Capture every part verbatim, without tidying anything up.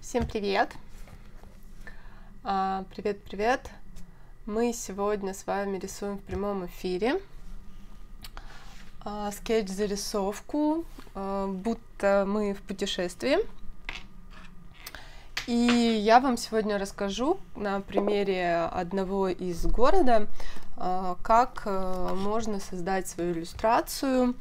Всем привет! Привет-привет! Мы сегодня с вами рисуем в прямом эфире скетч-зарисовку, будто мы в путешествии. И я вам сегодня расскажу на примере одного из города, как можно создать свою иллюстрацию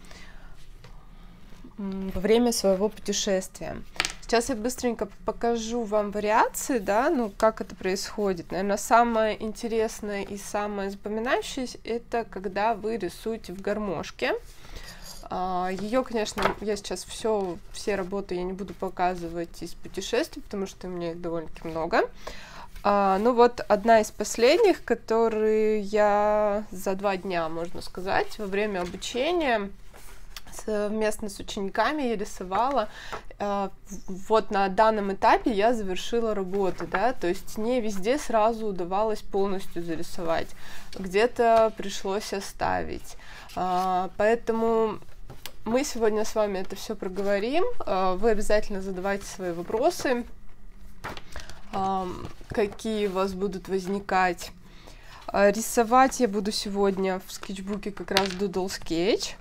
во время своего путешествия. Сейчас я быстренько покажу вам вариации, да, ну, как это происходит. Наверное, самое интересное и самое запоминающееся — это когда вы рисуете в гармошке. Ее, конечно, я сейчас все, все работы я не буду показывать из путешествий, потому что у меня их довольно-таки много. Ну вот одна из последних, которые я за два дня, можно сказать, во время обучения совместно с учениками я рисовала. Вот на данном этапе я завершила работу, да, то есть не везде сразу удавалось полностью зарисовать, где-то пришлось оставить. Поэтому мы сегодня с вами это все проговорим. Вы обязательно задавайте свои вопросы, какие у вас будут возникать. Рисовать я буду сегодня в скетчбуке как раз Doodle Sketch.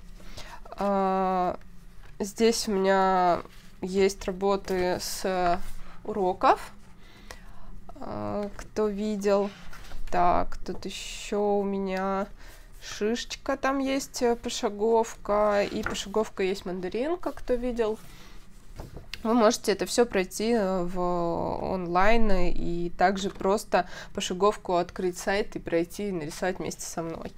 Здесь у меня есть работы с уроков, кто видел. Так, тут еще у меня шишечка, там есть пошаговка, и пошаговка есть мандаринка, кто видел. Вы можете это все пройти в онлайн и также просто пошаговку открыть сайт и пройти и нарисовать вместе со мной.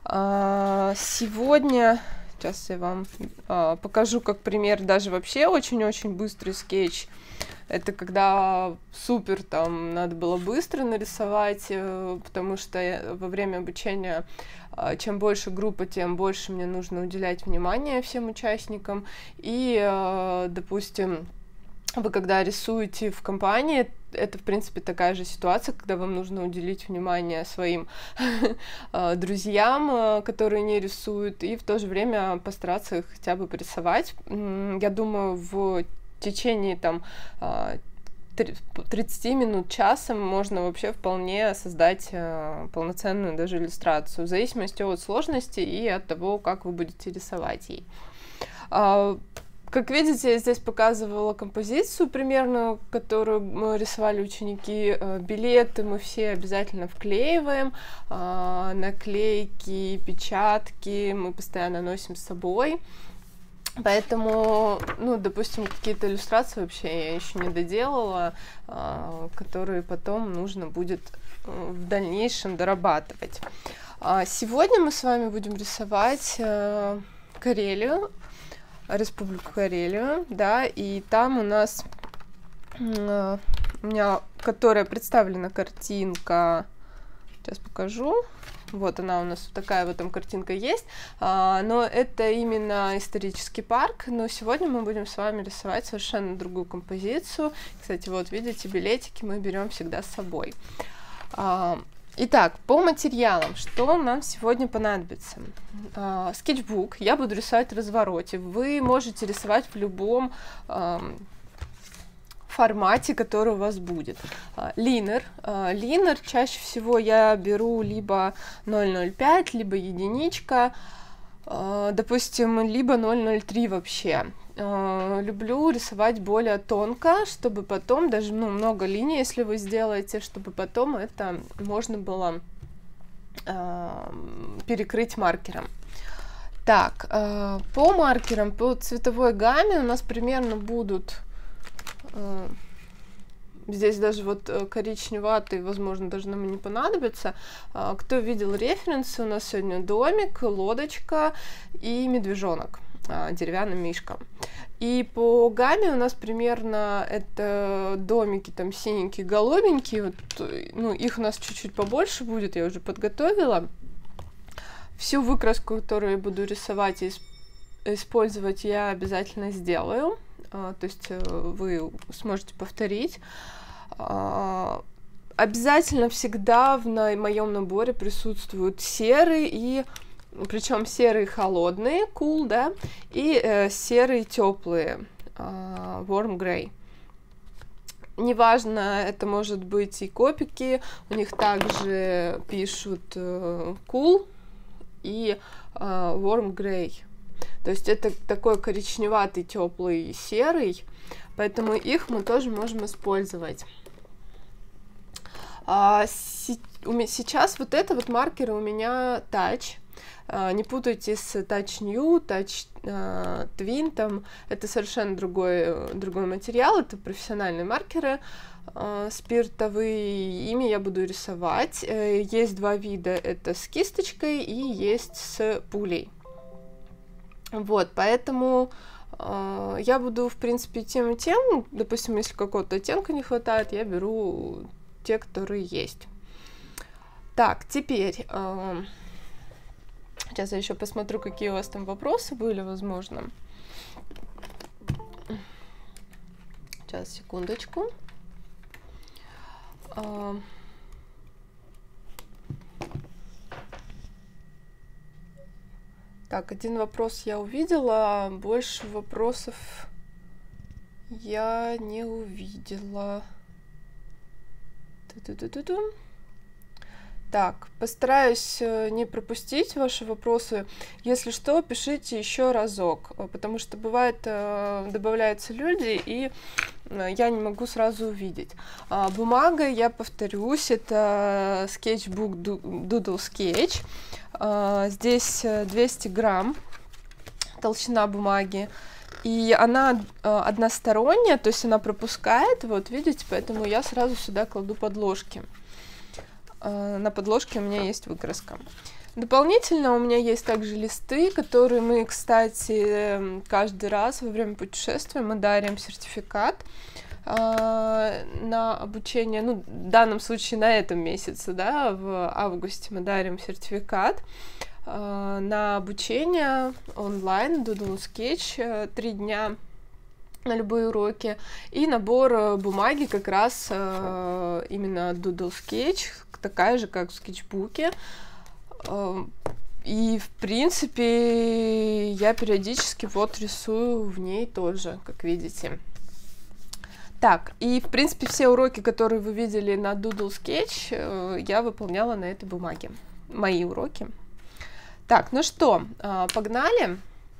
Сегодня сейчас я вам покажу как пример даже вообще очень-очень быстрый скетч. Это когда супер там надо было быстро нарисовать, потому что во время обучения чем больше группа, тем больше мне нужно уделять внимание всем участникам. И, допустим, вы когда рисуете в компании, это, в принципе, такая же ситуация, когда вам нужно уделить внимание своим друзьям, которые не рисуют, и в то же время постараться их хотя бы порисовать. Я думаю, в течение там тридцати минут, часа можно вообще вполне создать полноценную даже иллюстрацию, в зависимости от сложности и от того, как вы будете рисовать ей. Как видите, я здесь показывала композицию примерно, которую мы рисовали ученики. Билеты мы все обязательно вклеиваем, наклейки, печатки мы постоянно носим с собой. Поэтому, ну, допустим, какие-то иллюстрации вообще я еще не доделала, которые потом нужно будет в дальнейшем дорабатывать. Сегодня мы с вами будем рисовать Карелию, Республику Карелию, да, и там у нас, у меня, которая представлена картинка, сейчас покажу. Вот она у нас, вот такая вот там картинка есть, а, но это именно исторический парк, но сегодня мы будем с вами рисовать совершенно другую композицию. Кстати, вот видите, билетики мы берем всегда с собой. А, итак, по материалам, что нам сегодня понадобится? А, скетчбук, я буду рисовать в развороте, вы можете рисовать в любом а, формате, который у вас будет. Линер. Линер чаще всего я беру либо ноль ноль пять, либо единичка, допустим, либо ноль ноль три вообще. Люблю рисовать более тонко, чтобы потом, даже ну, много линий, если вы сделаете, чтобы потом это можно было перекрыть маркером. Так, по маркерам, по цветовой гамме у нас примерно будут... Здесь даже вот коричневатый, возможно, даже нам и не понадобится. Кто видел референсы, у нас сегодня домик, лодочка и медвежонок, деревянный мишка. И по гамме у нас примерно это домики там синенькие, голубенькие. Вот, ну, их у нас чуть-чуть побольше будет, я уже подготовила. Всю выкраску, которую я буду рисовать и использовать, я обязательно сделаю. То есть вы сможете повторить. Обязательно всегда в моем наборе присутствуют серый, и причем серые холодные, cool, да, и серые теплые, warm gray. неважно, это может быть и копики, у них также пишут э, cool и э, warm grey. То есть это такой коричневатый, теплый, серый, поэтому их мы тоже можем использовать. А, си, у меня, сейчас вот это вот маркеры у меня Touch. А, не путайте с Touch New, Touch а, Twin, там это совершенно другой, другой материал, это профессиональные маркеры а, спиртовые, ими я буду рисовать. Есть два вида, это с кисточкой и есть с пулей. Вот, поэтому э, я буду, в принципе, тем и тем, допустим, если какого-то оттенка не хватает, я беру те, которые есть. Так, теперь, э, сейчас я еще посмотрю, какие у вас там вопросы были, возможно. Сейчас, секундочку. Э, Так, один вопрос я увидела, больше вопросов я не увидела. Ту-ту-ту-ту-ту. Так, постараюсь не пропустить ваши вопросы. Если что, пишите еще разок, потому что бывает, добавляются люди, и я не могу сразу увидеть. Бумага, я повторюсь, это скетчбук Doodle Sketch. Здесь двести грамм толщина бумаги, и она односторонняя, то есть она пропускает, вот видите, поэтому я сразу сюда кладу подложки. На подложке у меня есть выкраска. Дополнительно у меня есть также листы, которые мы, кстати, каждый раз во время путешествия мы дарим сертификат на обучение, ну, в данном случае на этом месяце, да, в августе мы дарим сертификат э, на обучение онлайн, Doodle Sketch, три дня на любые уроки, и набор бумаги как раз э, именно Doodle Sketch, такая же, как в скетчбуке. Э, и, в принципе, я периодически вот рисую в ней тоже, как видите. Так, и, в принципе, все уроки, которые вы видели на Doodle Sketch, я выполняла на этой бумаге. Мои уроки. Так, ну что, погнали.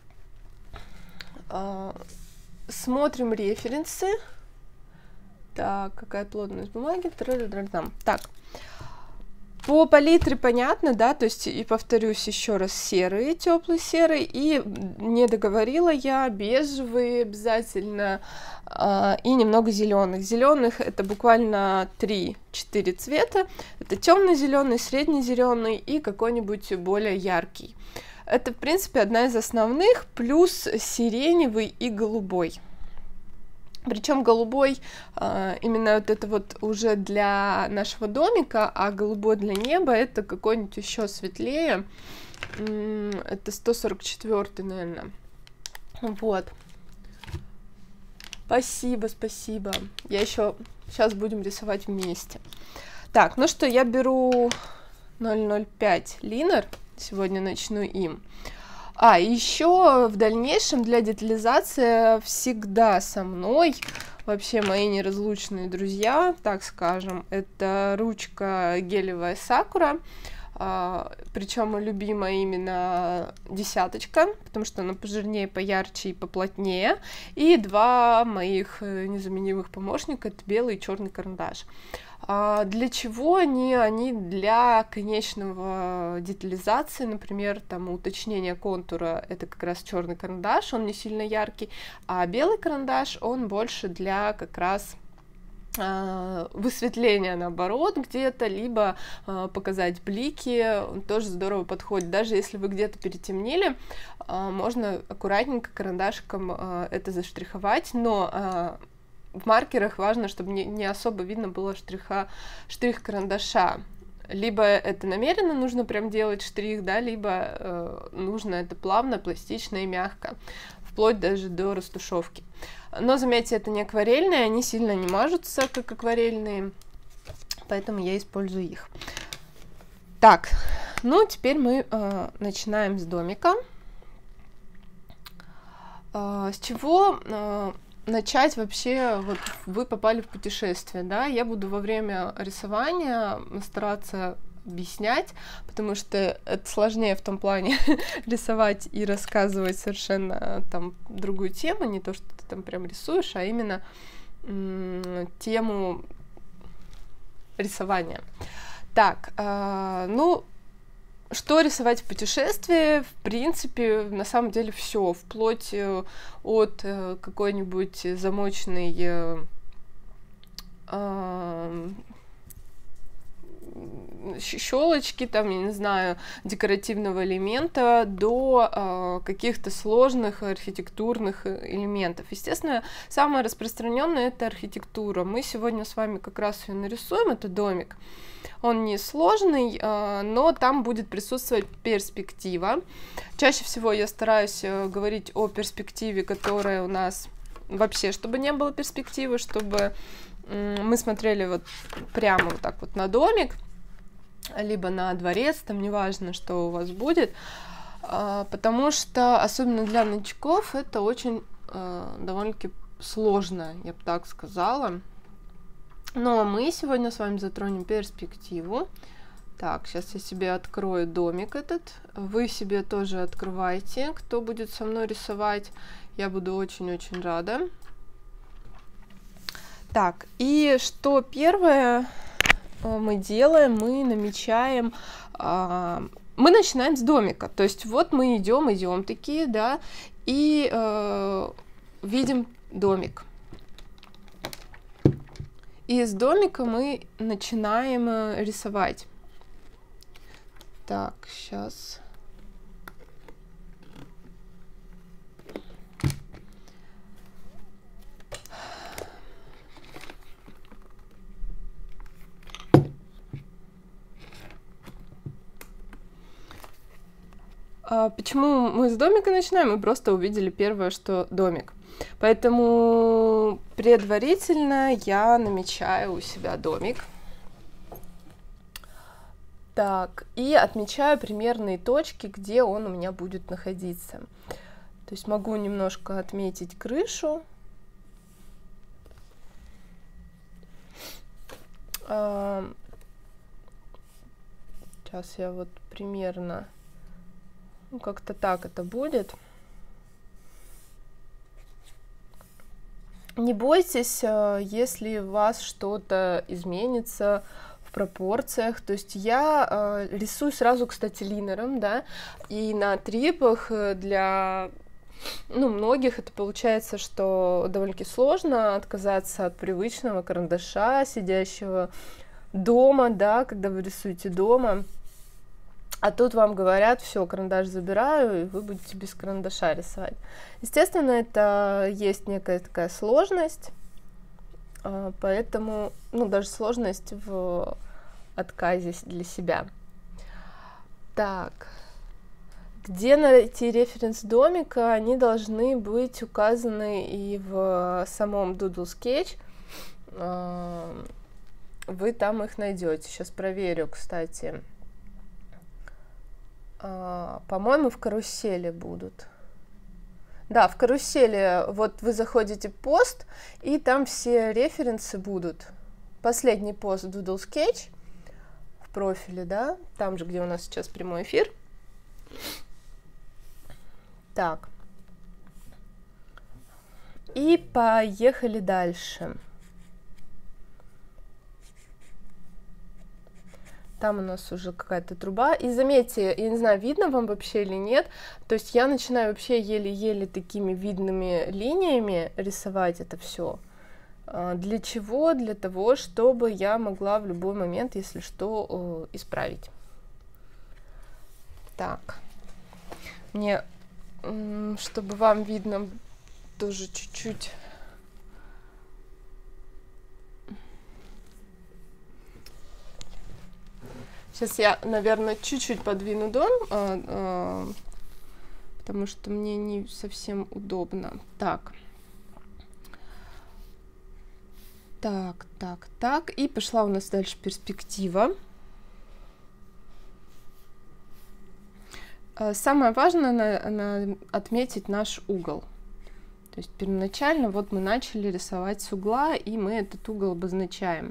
Смотрим референсы. Так, какая плотность бумаги. Так, по палитре понятно, да, то есть, и повторюсь еще раз, серый, теплый серый, и не договорила я, бежевый обязательно, э, и немного зеленых. Зеленых это буквально три-четыре цвета, это темно-зеленый, средне-зеленый и какой-нибудь более яркий. Это, в принципе, одна из основных, плюс сиреневый и голубой. Причем голубой э, именно вот это вот уже для нашего домика, а голубой для неба это какой-нибудь еще светлее. Это сто сорок четвёртый, наверное. Вот. Спасибо, спасибо. Я еще сейчас будем рисовать вместе. Так, ну что, я беру ноль ноль пять линер. Сегодня начну им. А, еще в дальнейшем для детализации всегда со мной, вообще мои неразлучные друзья, так скажем, это ручка гелевая Sakura, а, причем любимая именно десяточка, потому что она пожирнее, поярче и поплотнее, и два моих незаменимых помощника, это белый и черный карандаш. А для чего они? Они для конечного детализации, например, там уточнения контура, это как раз черный карандаш, он не сильно яркий, а белый карандаш, он больше для как раз э, высветления, наоборот, где-то, либо э, показать блики, он тоже здорово подходит. Даже если вы где-то перетемнили, э, можно аккуратненько карандашиком э, это заштриховать, но э, в маркерах важно, чтобы не, не особо видно было штриха, штрих карандаша. Либо это намеренно нужно прям делать штрих, да, либо э, нужно это плавно, пластично и мягко, вплоть даже до растушевки. Но, заметьте, это не акварельные, они сильно не мажутся, как акварельные, поэтому я использую их. Так, ну теперь мы э, начинаем с домика. Э, с чего... Э, начать вообще, вот вы попали в путешествие, да, я буду во время рисования стараться объяснять, потому что это сложнее в том плане рисовать и рассказывать совершенно там другую тему, не то, что ты там прям рисуешь, а именно м- тему рисования. Так, э- ну, что рисовать в путешествии? В принципе, на самом деле все, вплоть от э, какой-нибудь замоченной э, э, щелочки, там, я не знаю, декоративного элемента до э, каких-то сложных архитектурных элементов. Естественно, самое распространенное это архитектура. Мы сегодня с вами как раз ее нарисуем, это домик. Он не сложный, э, но там будет присутствовать перспектива. Чаще всего я стараюсь э, говорить о перспективе, которая у нас вообще, чтобы не было перспективы, чтобы э, мы смотрели вот прямо вот так вот на домик, либо на дворец, там неважно, что у вас будет, э, потому что, особенно для новичков, это очень э, довольно-таки сложно, я бы так сказала. Но мы сегодня с вами затронем перспективу. Так, сейчас я себе открою домик этот. Вы себе тоже открывайте, кто будет со мной рисовать. Я буду очень-очень рада. Так, и что первое мы делаем? Мы намечаем... Мы начинаем с домика. То есть вот мы идем, идем такие, да, и э, видим домик. И из домика мы начинаем рисовать. Так, сейчас. А почему мы с домика начинаем? Мы просто увидели первое, что домик. Поэтому предварительно я намечаю у себя домик. Так, и отмечаю примерные точки, где он у меня будет находиться. То есть могу немножко отметить крышу. Сейчас я вот примерно, ну, как-то так это будет. Не бойтесь, если у вас что-то изменится в пропорциях. То есть я рисую сразу, кстати, линером, да, и на трипах для, ну, многих это получается, что довольно-таки сложно отказаться от привычного карандаша, сидящего дома, да, когда вы рисуете дома. А тут вам говорят, все, карандаш забираю, и вы будете без карандаша рисовать. Естественно, это есть некая такая сложность, поэтому, ну, даже сложность в отказе для себя. Так, где найти референс домика? Они должны быть указаны и в самом Doodle Sketch. Вы там их найдете. Сейчас проверю, кстати. Uh, по-моему, в карусели будут. Да, в карусели вот вы заходите в пост, и там все референсы будут. Последний пост Doodle Sketch в профиле, да, там же, где у нас сейчас прямой эфир. Так. И поехали дальше. Там у нас уже какая-то труба. И заметьте, я не знаю, видно вам вообще или нет, то есть я начинаю вообще еле-еле такими видными линиями рисовать это все. Для чего? Для того, чтобы я могла в любой момент, если что, исправить. Так. Мне, чтобы вам видно тоже чуть-чуть... Сейчас я, наверное, чуть-чуть подвину дом, а, а, потому что мне не совсем удобно. Так. Так, так, так. И пошла у нас дальше перспектива. Самое важное на, на, отметить наш угол. То То есть первоначально вот мы начали рисовать с угла, и мы этот угол обозначаем.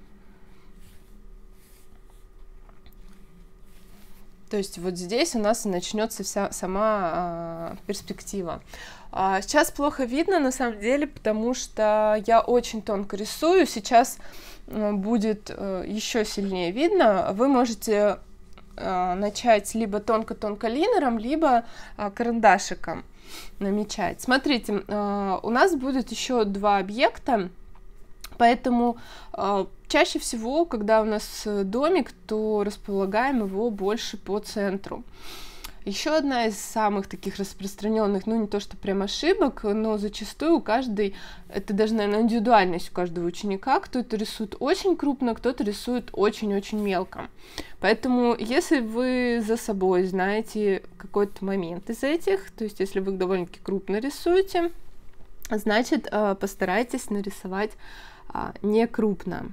То есть вот здесь у нас и начнется вся сама а, перспектива. А, сейчас плохо видно на самом деле, потому что я очень тонко рисую. Сейчас а, будет а, еще сильнее видно. Вы можете а, начать либо тонко-тонко линером, либо а, карандашиком намечать. Смотрите, а, у нас будет еще два объекта. Поэтому э, чаще всего, когда у нас домик, то располагаем его больше по центру. Еще одна из самых таких распространенных, ну не то что прям ошибок, но зачастую у каждой, это даже, наверное, индивидуальность у каждого ученика, кто-то рисует очень крупно, кто-то рисует очень-очень мелко. Поэтому, если вы за собой знаете какой-то момент из этих, то есть если вы довольно-таки крупно рисуете, значит, э, постарайтесь нарисовать не крупно.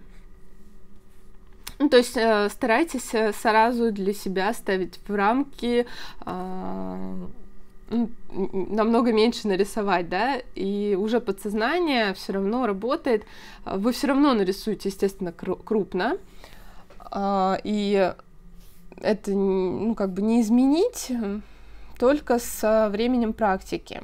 Ну, то есть э, старайтесь сразу для себя ставить в рамки, э, намного меньше нарисовать, да, и уже подсознание все равно работает, вы все равно нарисуете, естественно, крупно, э, и это, ну, как бы не изменить, только со временем практики.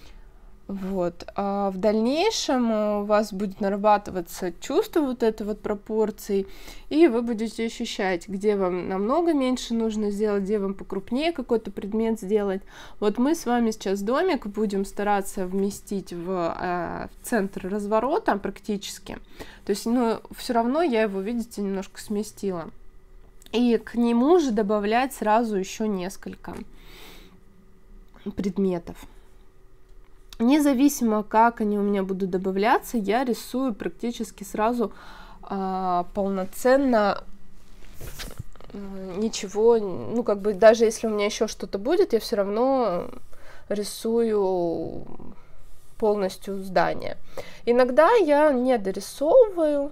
Вот. А в дальнейшем у вас будет нарабатываться чувство вот этой вот пропорции, и вы будете ощущать, где вам намного меньше нужно сделать, где вам покрупнее какой-то предмет сделать. Вот мы с вами сейчас домик будем стараться вместить в, в центр разворота практически. То есть, ну, все равно я его, видите, немножко сместила. И к нему же добавлять сразу еще несколько предметов. Независимо, как они у меня будут добавляться, я рисую практически сразу а, полноценно, ничего, ну как бы даже если у меня еще что-то будет, я все равно рисую полностью здание. Иногда я не дорисовываю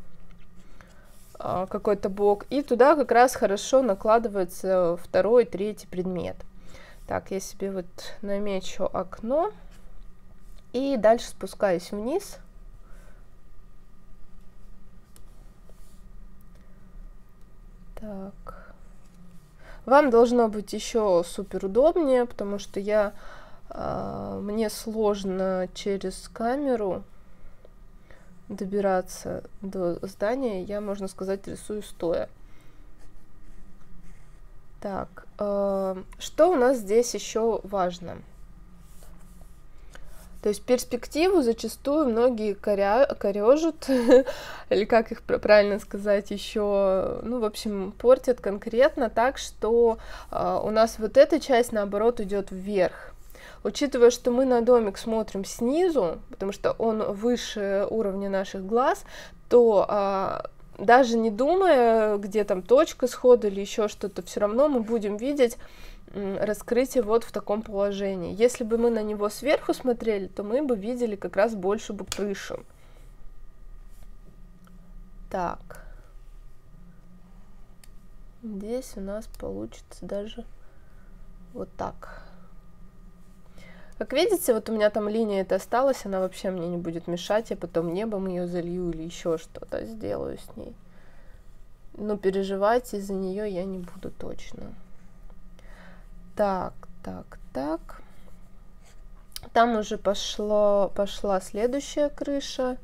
а, какой-то бок, и туда как раз хорошо накладывается второй, третий предмет. Так, я себе вот намечу окно. И дальше спускаюсь вниз. Так. Вам должно быть еще супер удобнее, потому что я, э, мне сложно через камеру добираться до здания. Я, можно сказать, рисую стоя. Так, э, что у нас здесь еще важно? То есть перспективу зачастую многие коря... корежут, или как их правильно сказать, еще, ну, в общем, портят конкретно так, что э, у нас вот эта часть, наоборот, идет вверх. Учитывая, что мы на домик смотрим снизу, потому что он выше уровня наших глаз, то э, даже не думая, где там точка схода или еще что-то, все равно мы будем видеть раскрытие вот в таком положении. Если бы мы на него сверху смотрели, то мы бы видели как раз больше бы крышу. Так. Здесь у нас получится даже вот так. Как видите, вот у меня там линия эта осталась, она вообще мне не будет мешать, я потом небом ее залью или еще что-то сделаю с ней. Но переживать из-за нее я не буду точно. Так, так, так. Там уже пошло, пошла следующая крыша.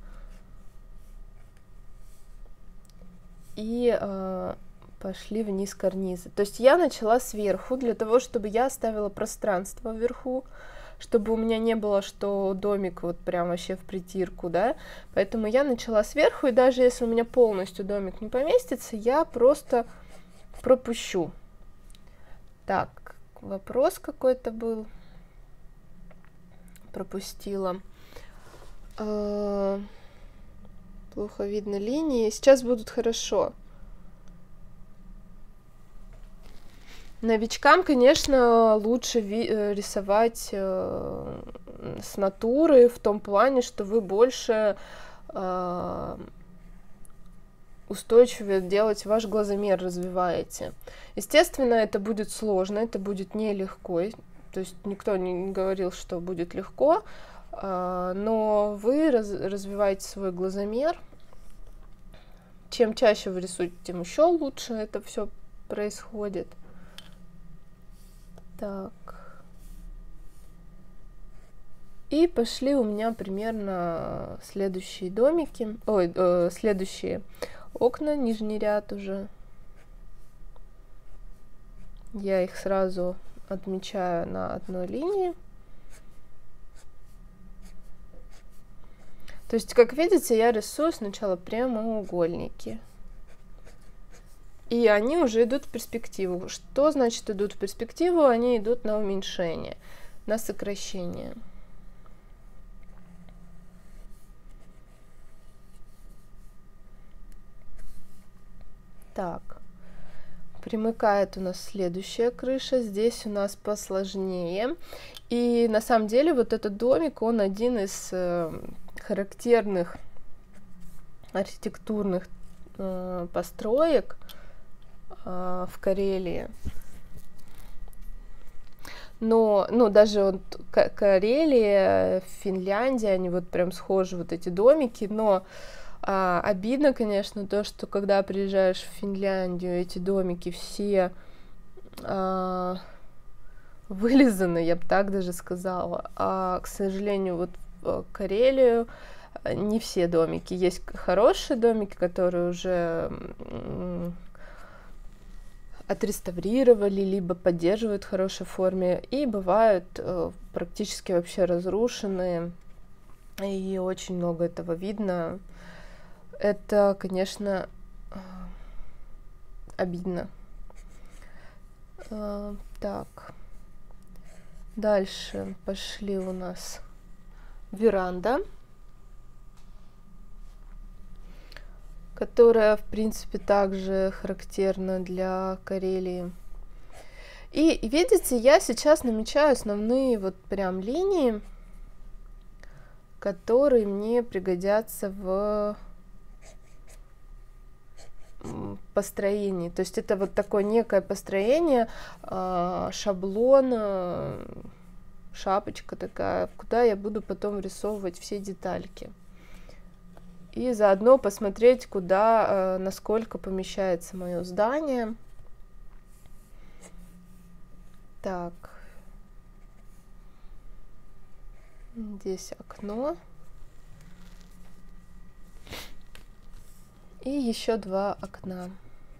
И э, пошли вниз карнизы. То есть я начала сверху, для того, чтобы я оставила пространство вверху, чтобы у меня не было, что домик вот прям вообще в притирку, да. Поэтому я начала сверху, и даже если у меня полностью домик не поместится, я просто пропущу. Так. Вопрос какой-то был. Пропустила. А, плохо видно линии. Сейчас будут хорошо. Новичкам, конечно, лучше рисовать э, с натуры, в том плане, что вы больше э, устойчивее делать ваш глазомер, развиваете. Естественно, это будет сложно, это будет нелегко, то есть никто не говорил, что будет легко, Но вы раз, развиваете свой глазомер. Чем чаще вы рисуете, тем еще лучше это все происходит. Так. И пошли у меня примерно следующие домики, ой, э, следующие окна, нижний ряд уже. Я их сразу отмечаю на одной линии. То есть, как видите, я рисую сначала прямоугольники. И они уже идут в перспективу. Что значит идут в перспективу? Они идут на уменьшение, на сокращение. Так, примыкает у нас следующая крыша, здесь у нас посложнее. И на самом деле вот этот домик, он один из э, характерных архитектурных э, построек э, в Карелии. Но, ну, даже вот Карелия, Финляндия, они вот прям схожи, вот эти домики, но А, обидно, конечно, то, что когда приезжаешь в Финляндию, эти домики все а, вылизаны, я бы так даже сказала. А, к сожалению, вот в Карелию не все домики. Есть хорошие домики, которые уже м, отреставрировали, либо поддерживают в хорошей форме, и бывают э, практически вообще разрушенные, и очень много этого видно. Это, конечно, обидно. Так. Дальше пошли у нас веранда, которая, в принципе, также характерна для Карелии. И видите, я сейчас намечаю основные вот прям линии, которые мне пригодятся в построении. То есть это вот такое некое построение, шаблон, шапочка такая, куда я буду потом врисовывать все детальки. И заодно посмотреть, куда, насколько помещается мое здание. Так. Здесь окно. И еще два окна.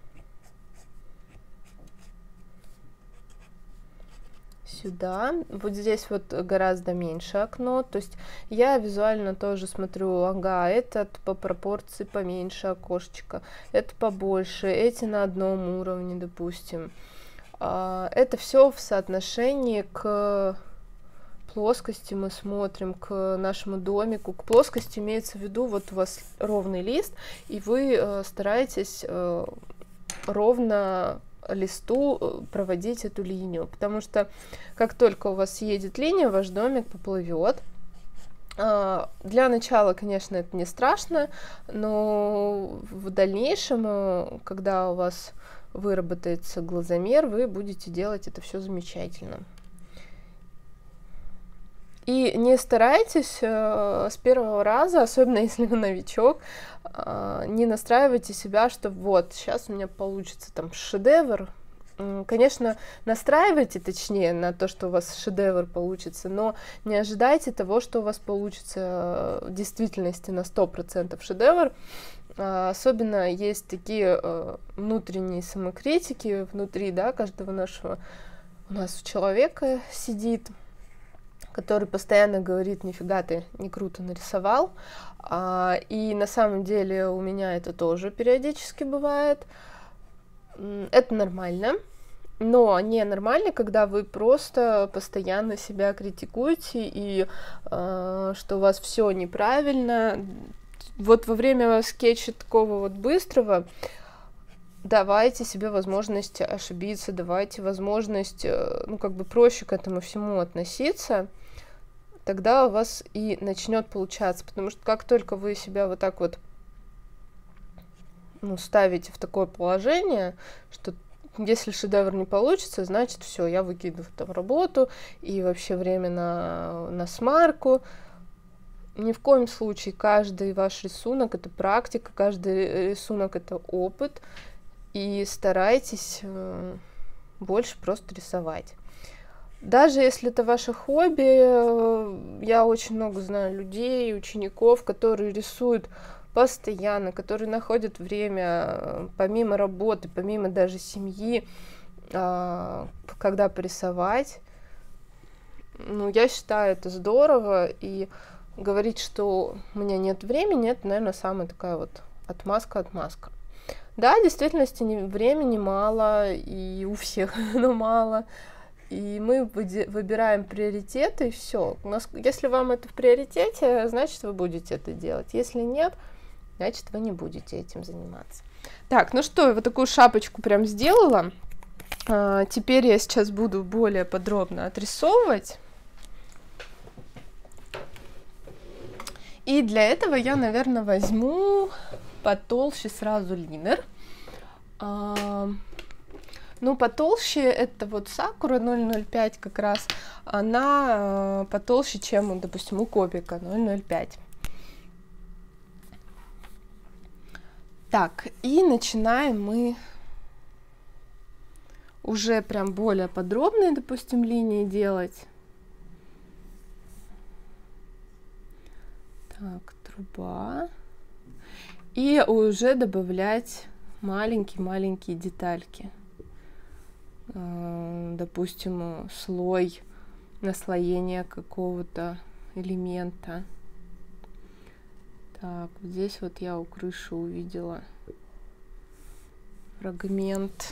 Сюда. Вот здесь вот гораздо меньше окно. То есть я визуально тоже смотрю, ага, этот по пропорции поменьше окошечко, это побольше, эти на одном уровне, допустим. Это все в соотношении к плоскости мы смотрим, к нашему домику. К плоскости имеется в виду, вот у вас ровный лист, и вы э, стараетесь э, ровно листу проводить эту линию, потому что как только у вас едет линия, ваш домик поплывет. Э, для начала, конечно, это не страшно, но в дальнейшем, э, когда у вас выработается глазомер, вы будете делать это все замечательно. И не старайтесь э, с первого раза, особенно если вы новичок, э, не настраивайте себя, что вот, сейчас у меня получится там шедевр. Конечно, настраивайте точнее на то, что у вас шедевр получится, но не ожидайте того, что у вас получится в действительности на сто процентов шедевр. Э, особенно есть такие э, внутренние самокритики внутри, да, каждого нашего, у нас у человека сидит, который постоянно говорит, нифига ты не круто нарисовал. А, и на самом деле у меня это тоже периодически бывает. Это нормально, но не нормально, когда вы просто постоянно себя критикуете, и а, что у вас все неправильно. Вот во время скетча такого вот быстрого давайте себе возможность ошибиться, давайте возможность, ну, как бы проще к этому всему относиться, тогда у вас и начнет получаться, потому что как только вы себя вот так вот, ну, ставите в такое положение, что если шедевр не получится, значит все, я выкидываю там работу и вообще время на, на смарку, ни в коем случае каждый ваш рисунок — это практика, каждый рисунок — это опыт, и старайтесь больше просто рисовать. Даже если это ваше хобби, я очень много знаю людей, учеников, которые рисуют постоянно, которые находят время помимо работы, помимо даже семьи, когда порисовать. Ну, я считаю, это здорово, и говорить, что у меня нет времени, это, наверное, самая такая вот отмазка-отмазка. Да, в действительности времени мало, и у всех оно мало, и мы выбираем приоритеты, и все. Если вам это в приоритете, значит, вы будете это делать. Если нет, значит, вы не будете этим заниматься. Так, ну что, я вот такую шапочку прям сделала. А, теперь я сейчас буду более подробно отрисовывать. И для этого я, наверное, возьму потолще сразу линер. А, ну, потолще это вот Сакура ноль ноль пять как раз. Она потолще, чем, допустим, у Кобика ноль ноль пять. Так, и начинаем мы уже прям более подробные, допустим, линии делать. Так, труба. И уже добавлять маленькие-маленькие детальки. Допустим, слой наслоения какого-то элемента. Так, здесь вот я у крыши увидела фрагмент.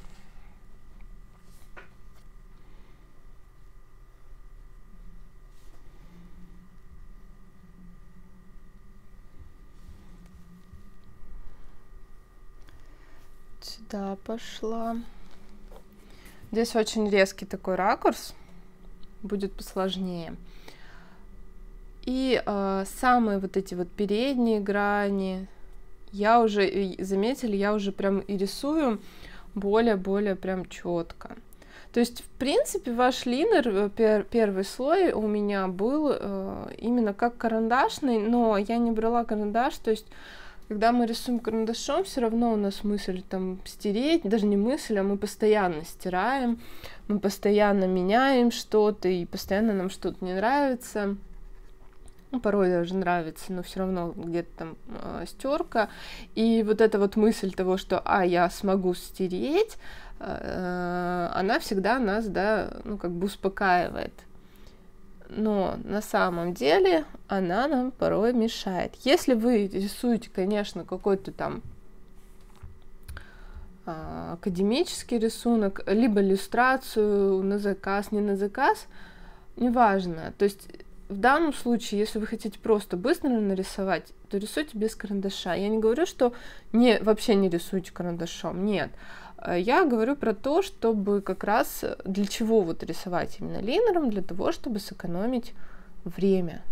Сюда пошла. Здесь очень резкий такой ракурс, будет посложнее. И э, самые вот эти вот передние грани, я уже, заметили, я уже прям и рисую более-более прям четко. То есть, в принципе, ваш линер, пер, первый слой у меня был э, именно как карандашный, но я не брала карандаш, то есть, когда мы рисуем карандашом, все равно у нас мысль там стереть, даже не мысль, а мы постоянно стираем, мы постоянно меняем что-то, и постоянно нам что-то не нравится. Ну, порой даже нравится, но все равно где-то там э, стерка. И вот эта вот мысль того, что а, я смогу стереть, э, она всегда нас, да, ну, как бы успокаивает. Но на самом деле она нам порой мешает. Если вы рисуете, конечно, какой-то там э, академический рисунок, либо иллюстрацию на заказ, не на заказ, неважно. То есть в данном случае, если вы хотите просто быстро нарисовать, то рисуйте без карандаша. Я не говорю, что не, вообще не рисуйте карандашом, нет. Я говорю про то, чтобы как раз для чего вот рисовать именно линером, для того, чтобы сэкономить время.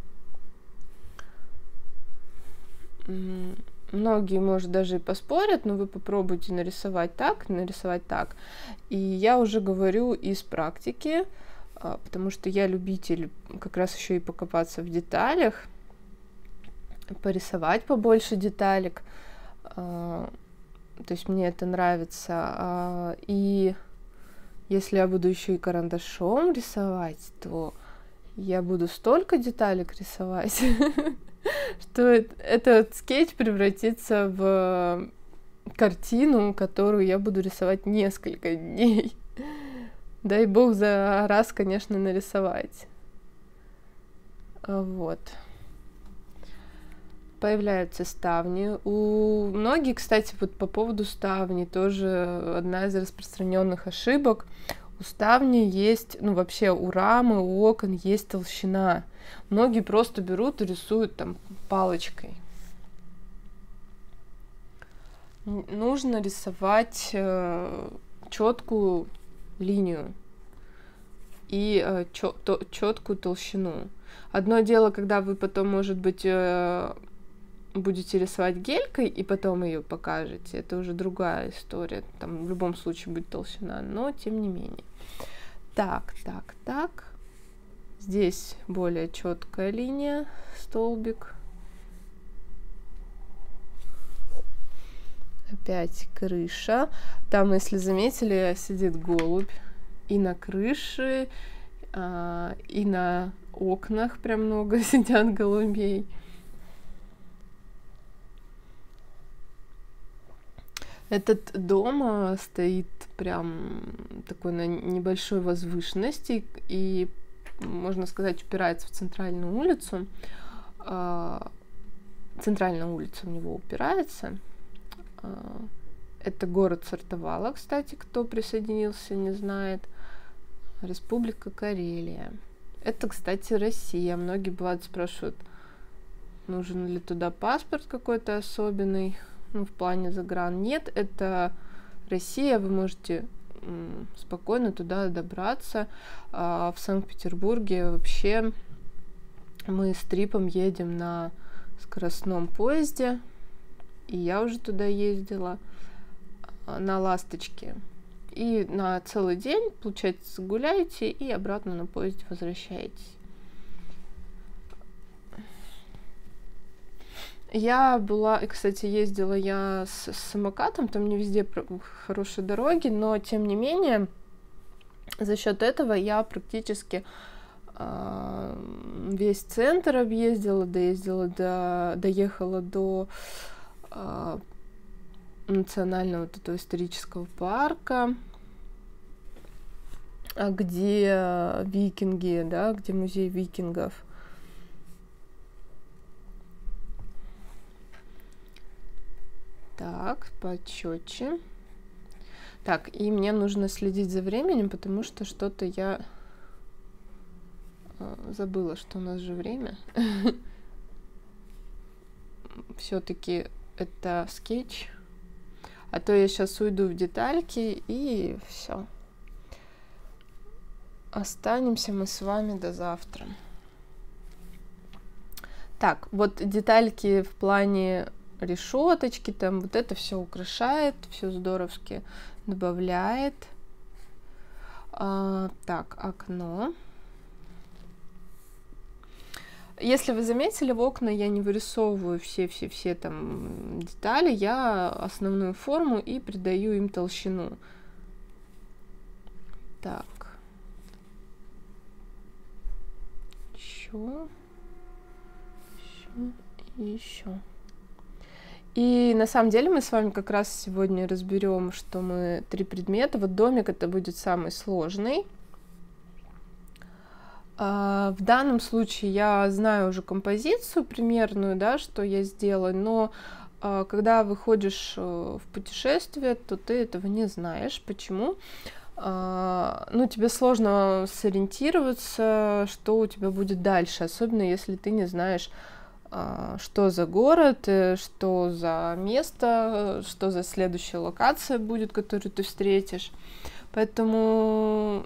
Многие, может, даже и поспорят, но вы попробуйте нарисовать так, нарисовать так. И я уже говорю из практики, потому что я любитель как раз еще и покопаться в деталях, порисовать побольше деталек. То есть мне это нравится. И если я буду еще и карандашом рисовать, то я буду столько деталек рисовать, что этот скетч превратится в картину, которую я буду рисовать несколько дней. Дай бог за раз, конечно, нарисовать. Вот. Появляются ставни. У многих, кстати, вот по поводу ставни тоже одна из распространенных ошибок. У ставни есть, ну вообще у рамы, у окон есть толщина. Многие просто берут и рисуют там палочкой. Нужно рисовать э, четкую линию и э, чё, то, четкую толщину. Одно дело, когда вы потом, может быть, э, будете рисовать гелькой и потом ее покажете, это уже другая история, там в любом случае будет толщина, но тем не менее. Так, так, так, Здесь более четкая линия, столбик. Опять крыша. Там, если заметили, сидит голубь. И на крыше, и на окнах прям много сидят голубей. Этот дом стоит прям такой на небольшой возвышенности и, можно сказать, упирается в центральную улицу. Центральная улица в него упирается. Это город Сартовала, кстати, кто присоединился, не знает. Республика Карелия. Это, кстати, Россия. Многие бывают спрашивают, нужен ли туда паспорт какой-то особенный, ну, в плане загран. Нет, это Россия, вы можете м, спокойно туда добраться. А в Санкт-Петербурге вообще мы с Трипом едем на скоростном поезде, и я уже туда ездила на «Ласточке». И на целый день, получается, гуляете и обратно на поезде возвращаетесь. Я была, кстати, ездила я с, с самокатом, там не везде хорошие дороги, но тем не менее за счет этого я практически э, весь центр объездила, доездила, до, доехала до э, национального вот этого исторического парка, где викинги, да, где музей викингов. Так, почетче. Так, и мне нужно следить за временем, потому что что-то я забыла, что у нас же время. Все-таки это скетч. А то я сейчас уйду в детальки, и все. Останемся мы с вами до завтра. Так, вот детальки в плане решеточки, там вот это все украшает, все здоровски добавляет. А, так, окно. Если вы заметили, в окна я не вырисовываю все-все-все там детали, я основную форму и придаю им толщину. Так. Еще. Еще и еще. И на самом деле мы с вами как раз сегодня разберем, что мы три предмета. Вот домик это будет самый сложный. В данном случае я знаю уже композицию примерную, да, что я сделаю, но когда выходишь в путешествие, то ты этого не знаешь. Почему? Ну, тебе сложно сориентироваться, что у тебя будет дальше, особенно если ты не знаешь, что за город, что за место, что за следующая локация будет, которую ты встретишь. Поэтому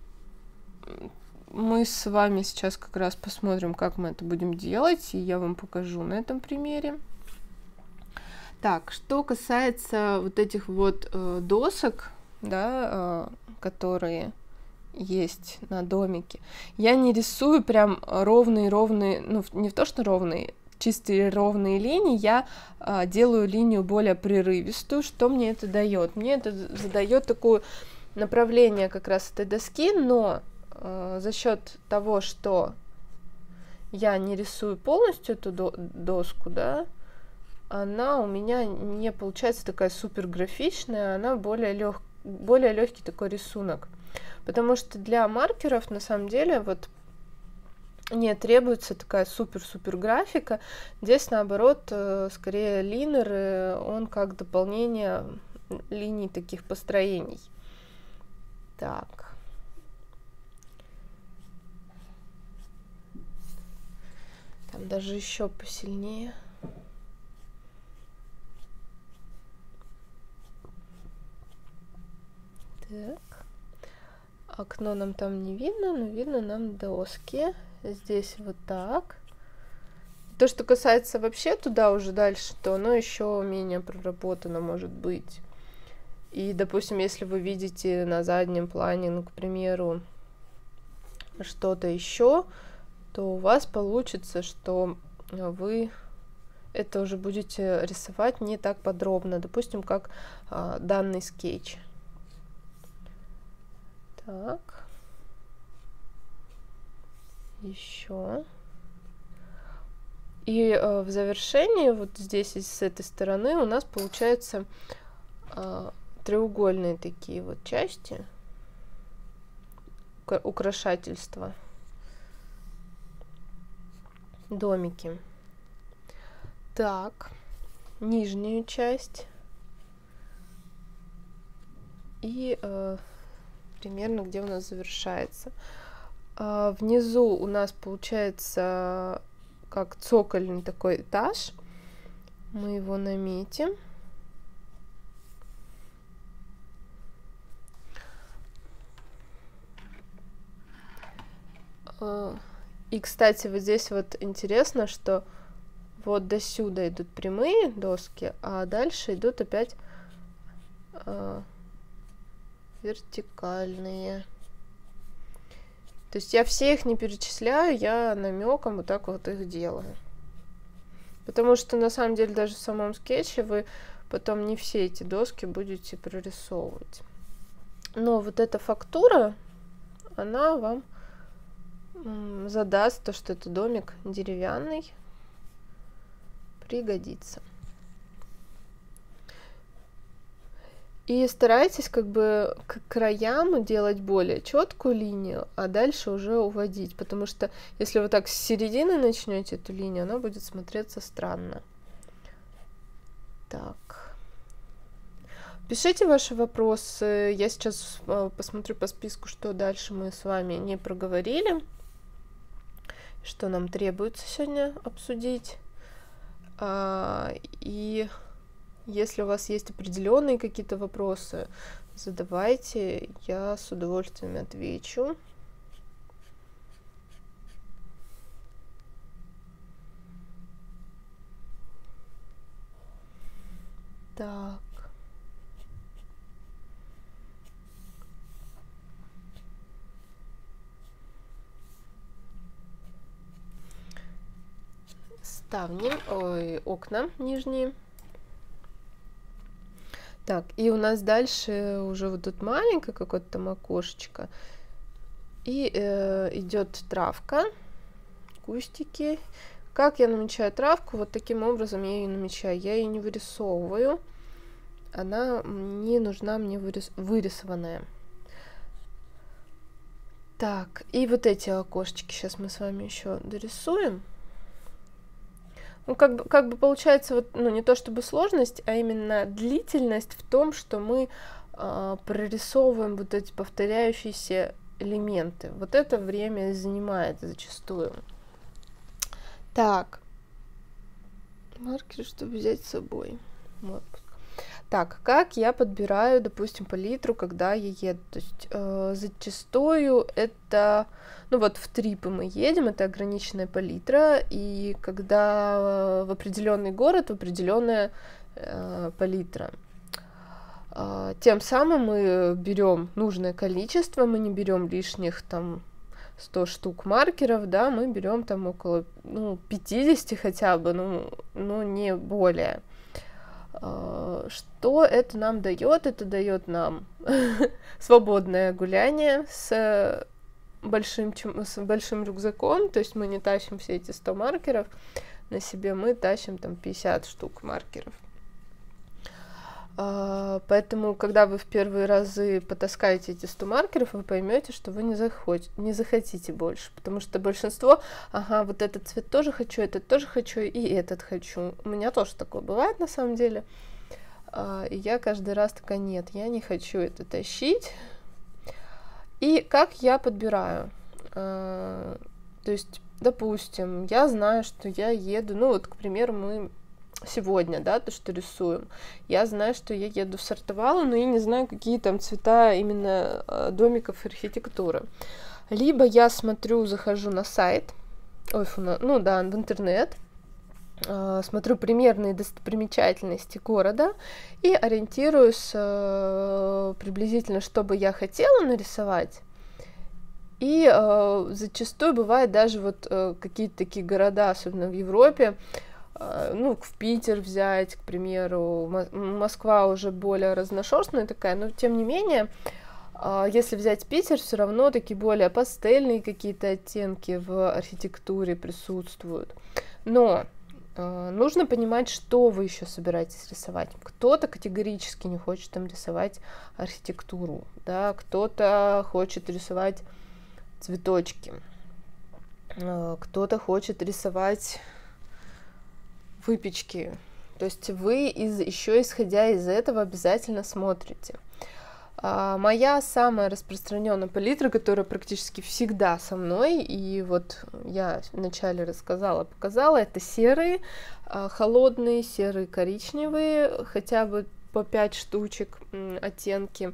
мы с вами сейчас как раз посмотрим, как мы это будем делать, и я вам покажу на этом примере. Так, что касается вот этих вот э, досок, да, э, которые есть на домике, я не рисую прям ровные-ровные, ну, не в то, что ровные, чистые ровные линии, я э, делаю линию более прерывистую. Что мне это дает? Мне это задает такое направление как раз этой доски, но за счет того, что я не рисую полностью эту до- доску, да, она у меня не получается такая супер графичная, она более, лег- более легкий такой рисунок. Потому что для маркеров на самом деле вот не требуется такая супер-супер графика. Здесь наоборот, скорее линер, он как дополнение линий таких построений. Так. Там даже еще посильнее. Так. Окно нам там не видно, но видно нам доски. Здесь вот так. То, что касается вообще туда уже дальше, то оно еще менее проработано может быть. И, допустим, если вы видите на заднем плане, ну, к примеру, что-то еще, то у вас получится, что вы это уже будете рисовать не так подробно, допустим, как а, данный скетч. Так, еще. И а, в завершении, вот здесь с этой стороны у нас получаются а, треугольные такие вот части, украшательства, домики. Так, нижнюю часть и э, примерно где у нас завершается. А внизу у нас получается как цокольный такой этаж. Мы его наметим. И, кстати, вот здесь вот интересно, что вот до сюда идут прямые доски, а дальше идут опять э, вертикальные. То есть я все их не перечисляю, я намеком вот так вот их делаю. Потому что на самом деле даже в самом скетче вы потом не все эти доски будете прорисовывать. Но вот эта фактура, она вам м, задаст то, что это домик деревянный. Пригодится. И старайтесь как бы к краям делать более четкую линию, а дальше уже уводить, потому что если вы так с середины начнете эту линию, она будет смотреться странно. Так. Пишите ваши вопросы. Я сейчас посмотрю по списку, что дальше мы с вами не проговорили, что нам требуется сегодня обсудить. И если у вас есть определенные какие-то вопросы, задавайте, я с удовольствием отвечу. Так. Ставни, ой, окна нижние. Так, и у нас дальше уже вот тут маленькое какое-то там окошечко. И э, идет травка, кустики. Как я намечаю травку? Вот таким образом я ее намечаю. Я ее не вырисовываю. Она не нужна мне вырис вырисованная. Так, и вот эти окошечки сейчас мы с вами еще дорисуем. Ну, как бы, как бы получается, вот, ну, не то чтобы сложность, а именно длительность в том, что мы э, прорисовываем вот эти повторяющиеся элементы. Вот это время занимает зачастую. Так. Маркер, чтобы взять с собой. Вот. Так, как я подбираю, допустим, палитру, когда я еду? То есть э, зачастую это, ну вот в трипы мы едем, это ограниченная палитра, и когда в определенный город, в определенная э, палитра. Э, тем самым мы берем нужное количество, мы не берем лишних там сто штук маркеров, да, мы берем там около, ну, пятьдесят хотя бы, ну, ну не более. Что это нам дает? Это дает нам свободное гуляние с большим, с большим рюкзаком, то есть мы не тащим все эти сто маркеров на себе, мы тащим там пятьдесят штук маркеров. Поэтому, когда вы в первые разы потаскаете эти сто маркеров, вы поймете, что вы не, захотите, не захотите больше, потому что большинство, ага, вот этот цвет тоже хочу, этот тоже хочу, и этот хочу. У меня тоже такое бывает на самом деле. И я каждый раз такая, нет, я не хочу это тащить. И как я подбираю? То есть, допустим, я знаю, что я еду, ну вот, к примеру, мы сегодня, да, то, что рисуем. Я знаю, что я еду в Сартовало, но я не знаю, какие там цвета именно домиков архитектуры. Либо я смотрю, захожу на сайт, ой, фу, ну да, в интернет, смотрю примерные достопримечательности города и ориентируюсь приблизительно, что бы я хотела нарисовать. И э, зачастую бывает даже вот э, какие-то такие города, особенно в Европе, э, ну, в Питер взять, к примеру, Москва уже более разношерстная такая, но тем не менее, э, если взять Питер, все равно такие более пастельные какие-то оттенки в архитектуре присутствуют. Но э, нужно понимать, что вы еще собираетесь рисовать. Кто-то категорически не хочет там рисовать архитектуру, да, кто-то хочет рисовать цветочки, кто-то хочет рисовать выпечки. То есть вы из, еще исходя из этого обязательно смотрите. А моя самая распространенная палитра, которая практически всегда со мной, и вот я вначале рассказала, показала, это серые, холодные, серые, коричневые, хотя бы по пять штучек оттенки,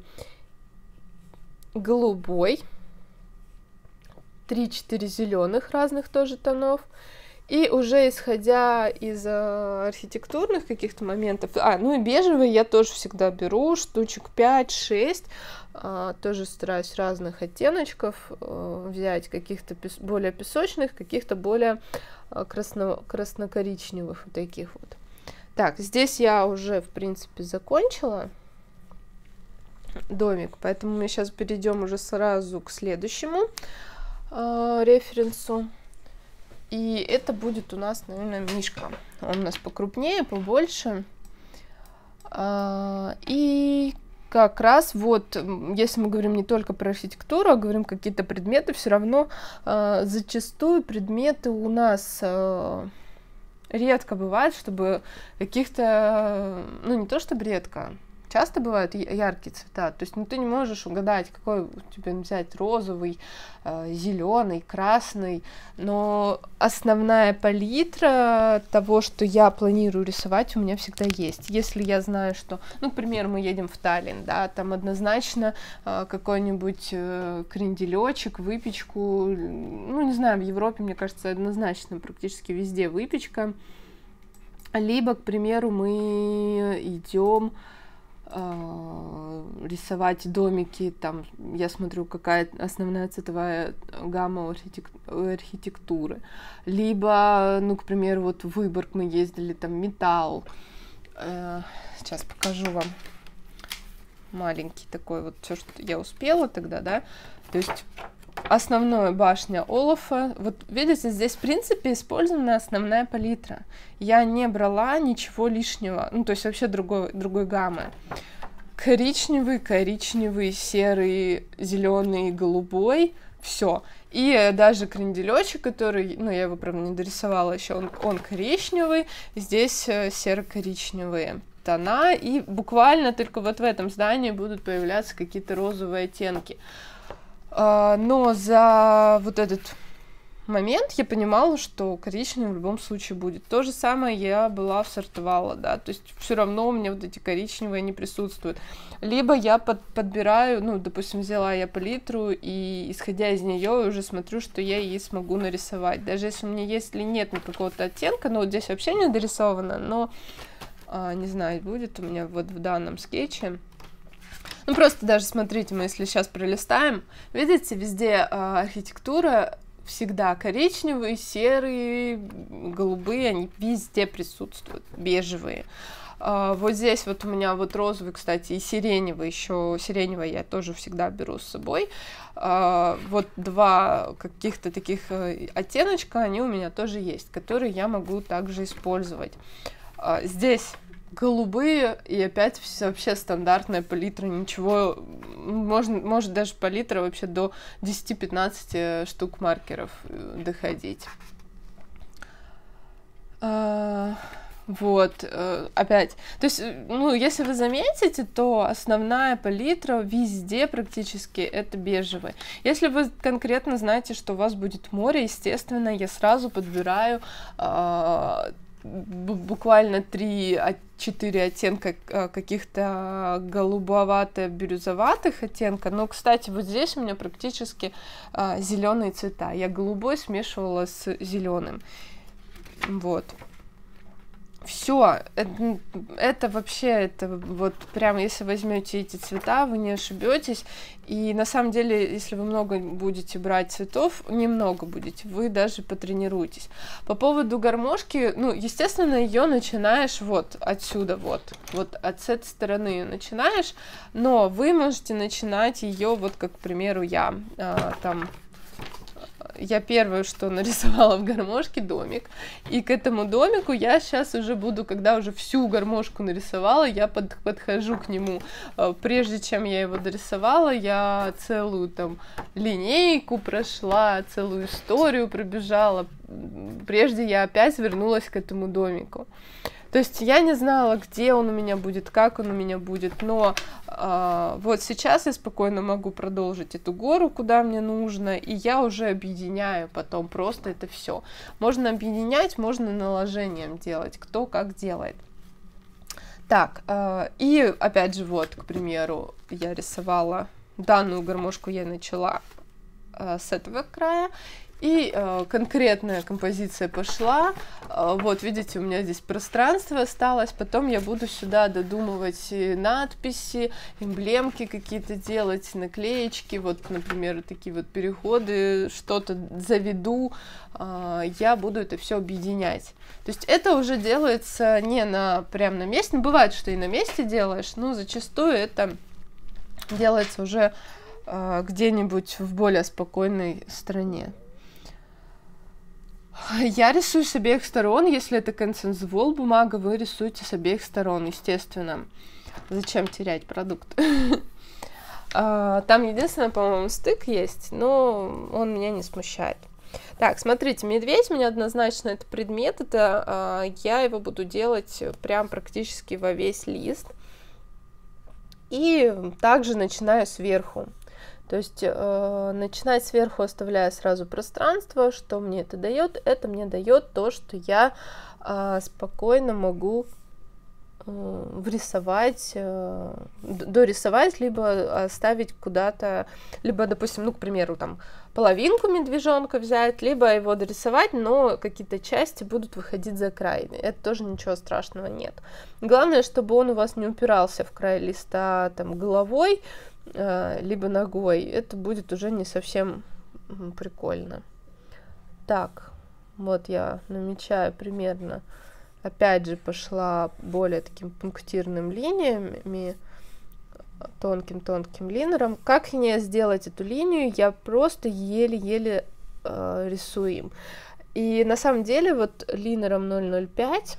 голубой, три-четыре зеленых разных тоже тонов. И уже исходя из э, архитектурных каких-то моментов, а, ну и бежевый я тоже всегда беру, штучек пять-шесть, э, тоже стараюсь разных оттеночков э, взять, каких-то пес- более песочных, каких-то более э, красно- красно-коричневых, вот таких вот. Так, здесь я уже, в принципе, закончила домик, поэтому мы сейчас перейдем уже сразу к следующему референсу, и это будет у нас, наверное, мишка. Он у нас покрупнее, побольше, и как раз вот, если мы говорим не только про архитектуру, а говорим какие-то предметы, все равно зачастую предметы у нас редко бывает, чтобы каких-то, ну не то чтобы редко, часто бывают яркие цвета, то есть ну, ты не можешь угадать, какой тебе взять, розовый, э, зеленый, красный, но основная палитра того, что я планирую рисовать, у меня всегда есть. Если я знаю, что, ну, к примеру, мы едем в Таллин, да, там однозначно э, какой-нибудь э, кренделечек, выпечку, ну, не знаю, в Европе, мне кажется, однозначно практически везде выпечка, либо, к примеру, мы идем рисовать домики, там, я смотрю, какая основная цветовая гамма у, архитек... у архитектуры. Либо, ну, к примеру, вот в Выборг мы ездили, там, металл. Сейчас покажу вам маленький такой вот, все, что я успела тогда, да, то есть основная башня Олафа. Вот видите, здесь в принципе использована основная палитра. Я не брала ничего лишнего, ну то есть вообще другой, другой гаммы. Коричневый, коричневый, серый, зеленый, голубой, все. И даже кренделечек, который, ну я его, правда, не дорисовала еще, он, он коричневый, здесь серо-коричневые тона, и буквально только вот в этом здании будут появляться какие-то розовые оттенки. Но за вот этот момент я понимала, что коричневый в любом случае будет. То же самое я была сортовала, да, то есть все равно у меня вот эти коричневые не присутствуют. Либо я под, подбираю, ну, допустим, взяла я палитру, и исходя из нее уже смотрю, что я ей смогу нарисовать. Даже если у меня есть или нет какого-то оттенка, ну, вот здесь вообще не дорисовано, но, а, не знаю, будет у меня вот в данном скетче. Ну, просто даже смотрите, мы если сейчас пролистаем, видите, везде э, архитектура всегда коричневые, серые, голубые, они везде присутствуют, бежевые. Э, вот здесь вот у меня вот розовый, кстати, и сиреневый, еще сиреневый я тоже всегда беру с собой. Э, вот два каких-то таких оттеночка, они у меня тоже есть, которые я могу также использовать. Э, здесь голубые, и опять все вообще стандартная палитра, ничего, можно, может даже палитра вообще до десяти-пятнадцати штук маркеров доходить. А, вот, опять, то есть, ну, если вы заметите, то основная палитра везде практически это бежевый. Если вы конкретно знаете, что у вас будет море, естественно, я сразу подбираю а, буквально три-четыре оттенка каких-то голубовато-бирюзоватых оттенка. Но, кстати, вот здесь у меня практически а, зеленые цвета. Я голубой смешивала с зеленым. Вот. все, это, это вообще, это вот прям, если возьмете эти цвета, вы не ошибетесь. И на самом деле, если вы много будете брать цветов, немного будете, вы даже потренируетесь. По поводу гармошки, ну, естественно, ее начинаешь вот отсюда, вот, вот от с этой стороны ее начинаешь, но вы можете начинать ее, вот как, к примеру, я, а, там, я первое, что нарисовала в гармошке, домик, и к этому домику я сейчас уже буду, когда уже всю гармошку нарисовала, я под, подхожу к нему. Прежде чем я его дорисовала, я целую там линейку прошла, целую историю пробежала, прежде я опять вернулась к этому домику. То есть я не знала, где он у меня будет, как он у меня будет, но э, вот сейчас я спокойно могу продолжить эту гору, куда мне нужно, и я уже объединяю потом просто это все. Можно объединять, можно наложением делать, кто как делает. Так, э, и опять же, вот, к примеру, я рисовала данную гармошку, я начала э, с этого края. И э, конкретная композиция пошла. Э, вот, видите, у меня здесь пространство осталось. Потом я буду сюда додумывать надписи, эмблемки какие-то делать, наклеечки. Вот, например, такие вот переходы, что-то заведу. Э, я буду это все объединять. То есть это уже делается не на прям на месте. Ну, бывает, что и на месте делаешь, но зачастую это делается уже э, где-нибудь в более спокойной стране. Я рисую с обеих сторон, если это консенсвол бумага, вы рисуете с обеих сторон, естественно. Зачем терять продукт? Там единственное, по-моему, стык есть, но он меня не смущает. Так, смотрите, медведь у меня однозначно это предмет, это я его буду делать прям практически во весь лист. И также начинаю сверху. То есть э, начинать сверху, оставляя сразу пространство. Что мне это дает? Это мне дает то, что я э, спокойно могу э, врисовать, э, дорисовать, либо оставить куда-то, либо, допустим, ну, к примеру, там половинку медвежонка взять, либо его дорисовать, но какие-то части будут выходить за край. Это тоже ничего страшного нет. Главное, чтобы он у вас не упирался в край листа там головой, либо ногой, это будет уже не совсем прикольно. Так, вот я намечаю примерно, опять же, пошла более таким пунктирным линиями, тонким-тонким линером. Как мне сделать эту линию? Я просто еле-еле э, рисую им. И на самом деле вот линером ноль ноль пять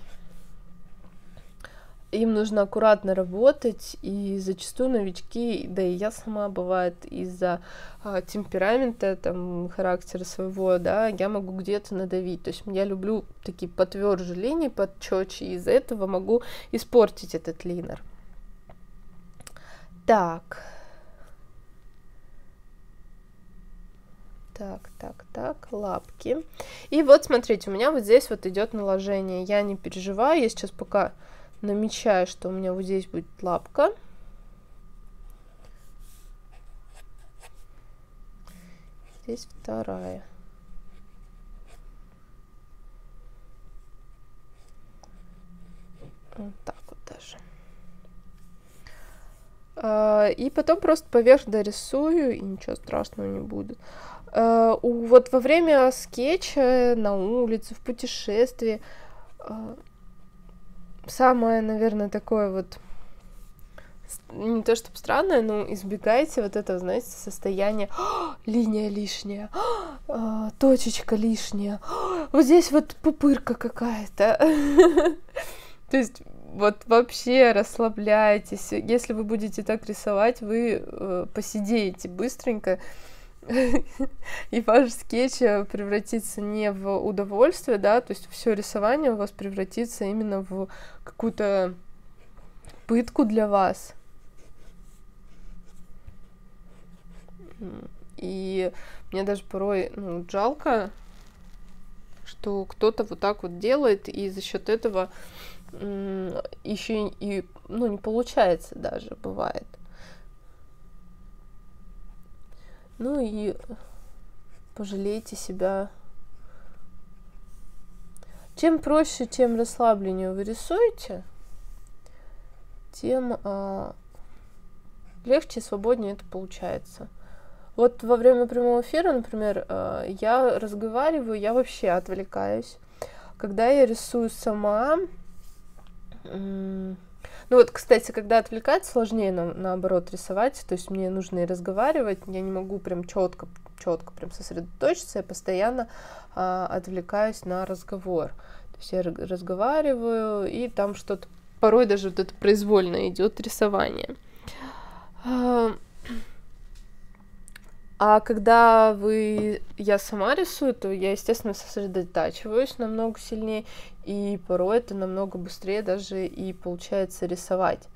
им нужно аккуратно работать, и зачастую новички, да и я сама, бывает, из-за а, темперамента, там, характера своего, да, я могу где-то надавить. То есть я люблю такие потверже линии, подчетче, и из-за этого могу испортить этот линер. Так. Так, так, так, лапки. И вот, смотрите, у меня вот здесь вот идет наложение. Я не переживаю, я сейчас пока намечаю, что у меня вот здесь будет лапка. Здесь вторая. Вот так вот даже. И потом просто поверх дорисую, и ничего страшного не будет. Вот во время скетча на улице, в путешествии, самое, наверное, такое вот, не то чтобы странное, но избегайте вот этого, знаете, состояния: линия лишняя, точечка лишняя, вот здесь вот пупырка какая-то. То есть вот вообще расслабляйтесь. Если вы будете так рисовать, вы посидеете быстренько, и ваш скетч превратится не в удовольствие, да, то есть все рисование у вас превратится именно в какую-то пытку для вас. И мне даже порой, ну, жалко, что кто-то вот так вот делает, и за счет этого еще и, ну, не получается даже, бывает. Ну и пожалейте себя. Чем проще, тем расслабленнее вы рисуете, тем э, легче и свободнее это получается. Вот во время прямого эфира, например, э, я разговариваю, я вообще отвлекаюсь. Когда я рисую сама, э, ну вот, кстати, когда отвлекаться, сложнее на, наоборот рисовать, то есть мне нужно и разговаривать, я не могу прям четко, четко прям сосредоточиться, я постоянно э, отвлекаюсь на разговор. То есть я разговариваю, и там что-то, порой даже вот это произвольно идет рисование. А когда вы, я сама рисую, то я, естественно, сосредотачиваюсь намного сильнее, и порой это намного быстрее даже и получается рисовать.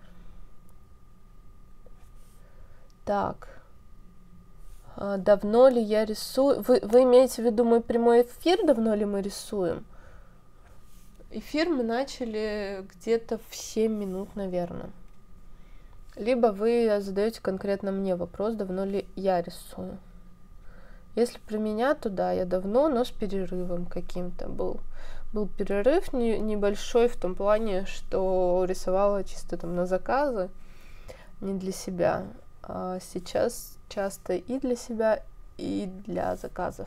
Так. А давно ли я рисую? Вы, вы имеете в виду мой прямой эфир, давно ли мы рисуем? Эфир мы начали где-то в семь минут, наверное. Либо вы задаете конкретно мне вопрос, давно ли я рисую. Если про меня, то да, я давно, но с перерывом каким-то был. Был перерыв не, небольшой в том плане, что рисовала чисто там на заказы, не для себя. А сейчас часто и для себя, и для заказов.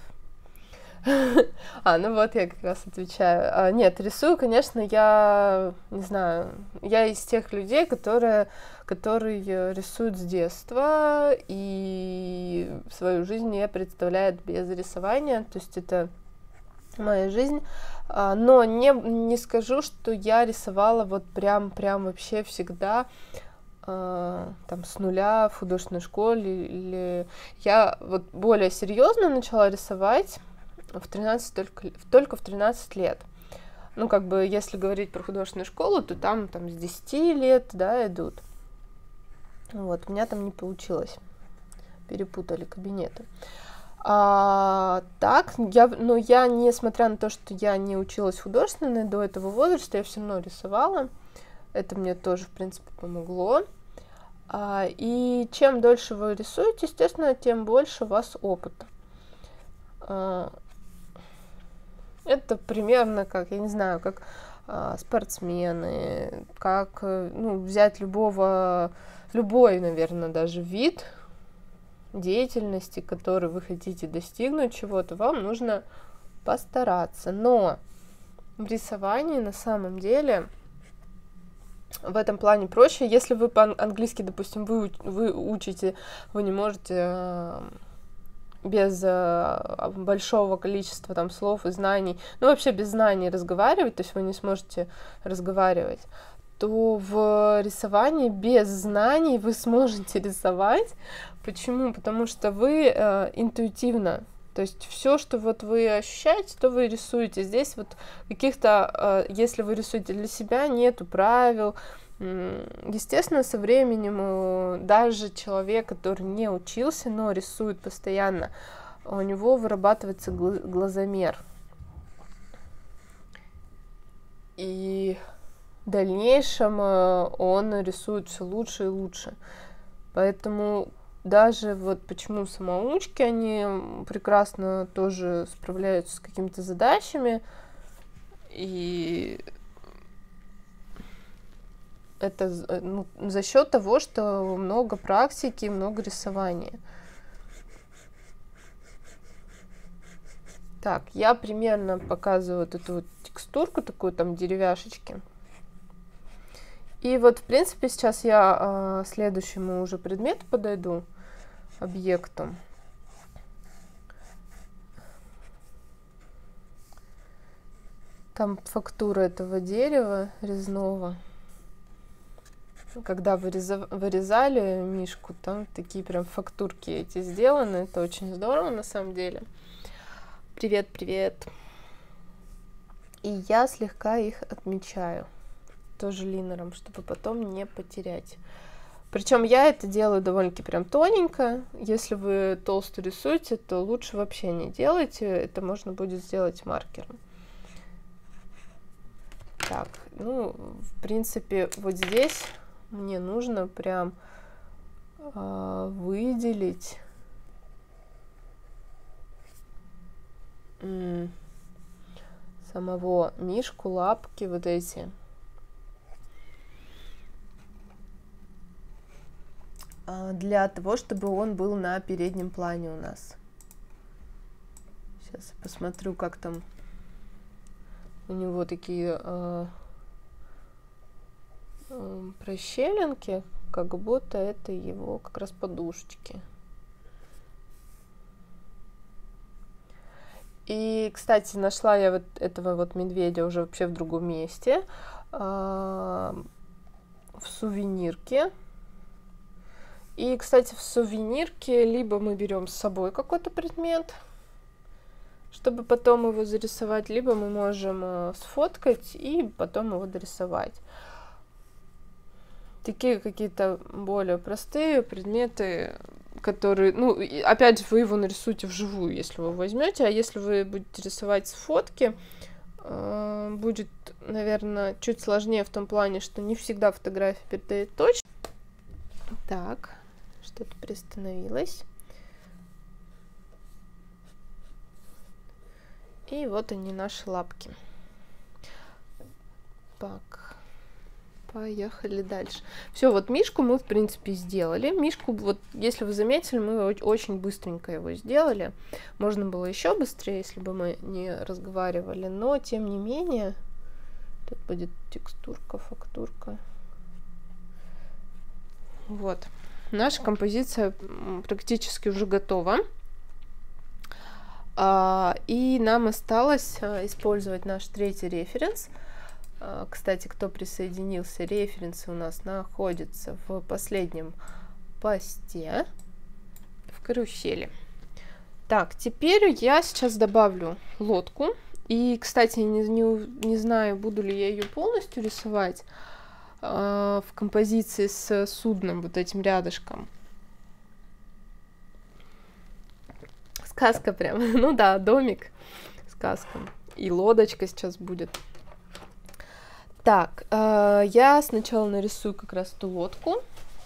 А, ну вот я как раз отвечаю. А, нет, рисую, конечно, я, не знаю, я из тех людей, которые, которые рисуют с детства, и свою жизнь не представляют без рисования, то есть это моя жизнь. А, но не, не скажу, что я рисовала вот прям, прям вообще всегда, а, там, с нуля в художественной школе, или я вот более серьезно начала рисовать в тринадцать, только, только в тринадцать лет. Ну, как бы, если говорить про художественную школу, то там, там с десяти лет, да, идут. Вот, у меня там не получилось. Перепутали кабинеты. А, так, я, но я, несмотря на то, что я не училась художественной до этого возраста, я все равно рисовала. Это мне тоже, в принципе, помогло. А, и чем дольше вы рисуете, естественно, тем больше у вас опыта. А, это примерно как, я не знаю, как а, спортсмены, как, ну, взять любого, любой, наверное, даже вид деятельности, который вы хотите достигнуть чего-то, вам нужно постараться. Но в рисовании на самом деле в этом плане проще. Если вы по-английски, допустим, вы, вы учите, вы не можете без э, большого количества там слов и знаний, ну вообще без знаний разговаривать, то есть вы не сможете разговаривать, то в рисовании без знаний вы сможете рисовать. Почему? Потому что вы э, интуитивно, то есть все, что вот вы ощущаете, то вы рисуете. Здесь вот каких-то, э, если вы рисуете для себя, нету правил. Естественно, со временем даже человек, который не учился, но рисует постоянно, у него вырабатывается глазомер. И в дальнейшем он рисует все лучше и лучше. Поэтому даже вот почему самоучки, они прекрасно тоже справляются с какими-то задачами. И это ну, за счет того, что много практики, много рисования. Так, я примерно показываю вот эту вот текстурку, такую там деревяшечки. И вот, в принципе, сейчас я э, следующему уже предмету подойду, объекту. Там фактура этого дерева резного. Когда выреза, вырезали мишку, там такие прям фактурки эти сделаны. Это очень здорово на самом деле. Привет, привет. И я слегка их отмечаю. Тоже линером, чтобы потом не потерять. Причем я это делаю довольно-таки прям тоненько. Если вы толсто рисуете, то лучше вообще не делайте. Это можно будет сделать маркером. Так, ну, в принципе, вот здесь мне нужно прям э, выделить самого мишку, лапки вот эти. Для того, чтобы он был на переднем плане у нас. Сейчас я посмотрю, как там у него такие э, э, прощелинки, как будто это его как раз подушечки. И, кстати, нашла я вот этого вот медведя уже вообще в другом месте, э, в сувенирке. И, кстати, в сувенирке либо мы берем с собой какой-то предмет, чтобы потом его зарисовать, либо мы можем э, сфоткать и потом его дорисовать. Такие какие-то более простые предметы, которые, ну, опять же, вы его нарисуете вживую, если вы возьмете, а если вы будете рисовать с фотки, э, будет, наверное, чуть сложнее в том плане, что не всегда фотография передает точно. Так. Что-то приостановилось. И вот они, наши лапки. Так, поехали дальше. Все, вот мишку мы, в принципе, сделали. Мишку, вот, если вы заметили, мы очень быстренько его сделали. Можно было еще быстрее, если бы мы не разговаривали, но, тем не менее, тут будет текстурка, фактурка. Вот. Наша композиция практически уже готова. И нам осталось использовать наш третий референс. Кстати, кто присоединился, референсы у нас находятся в последнем посте в карусели. Так, теперь я сейчас добавлю лодку. И, кстати, не, не, не знаю, буду ли я ее полностью рисовать в композиции с судном, вот этим рядышком. Сказка прям. Ну да, домик. Сказка. И лодочка сейчас будет. Так, э, я сначала нарисую как раз эту лодку.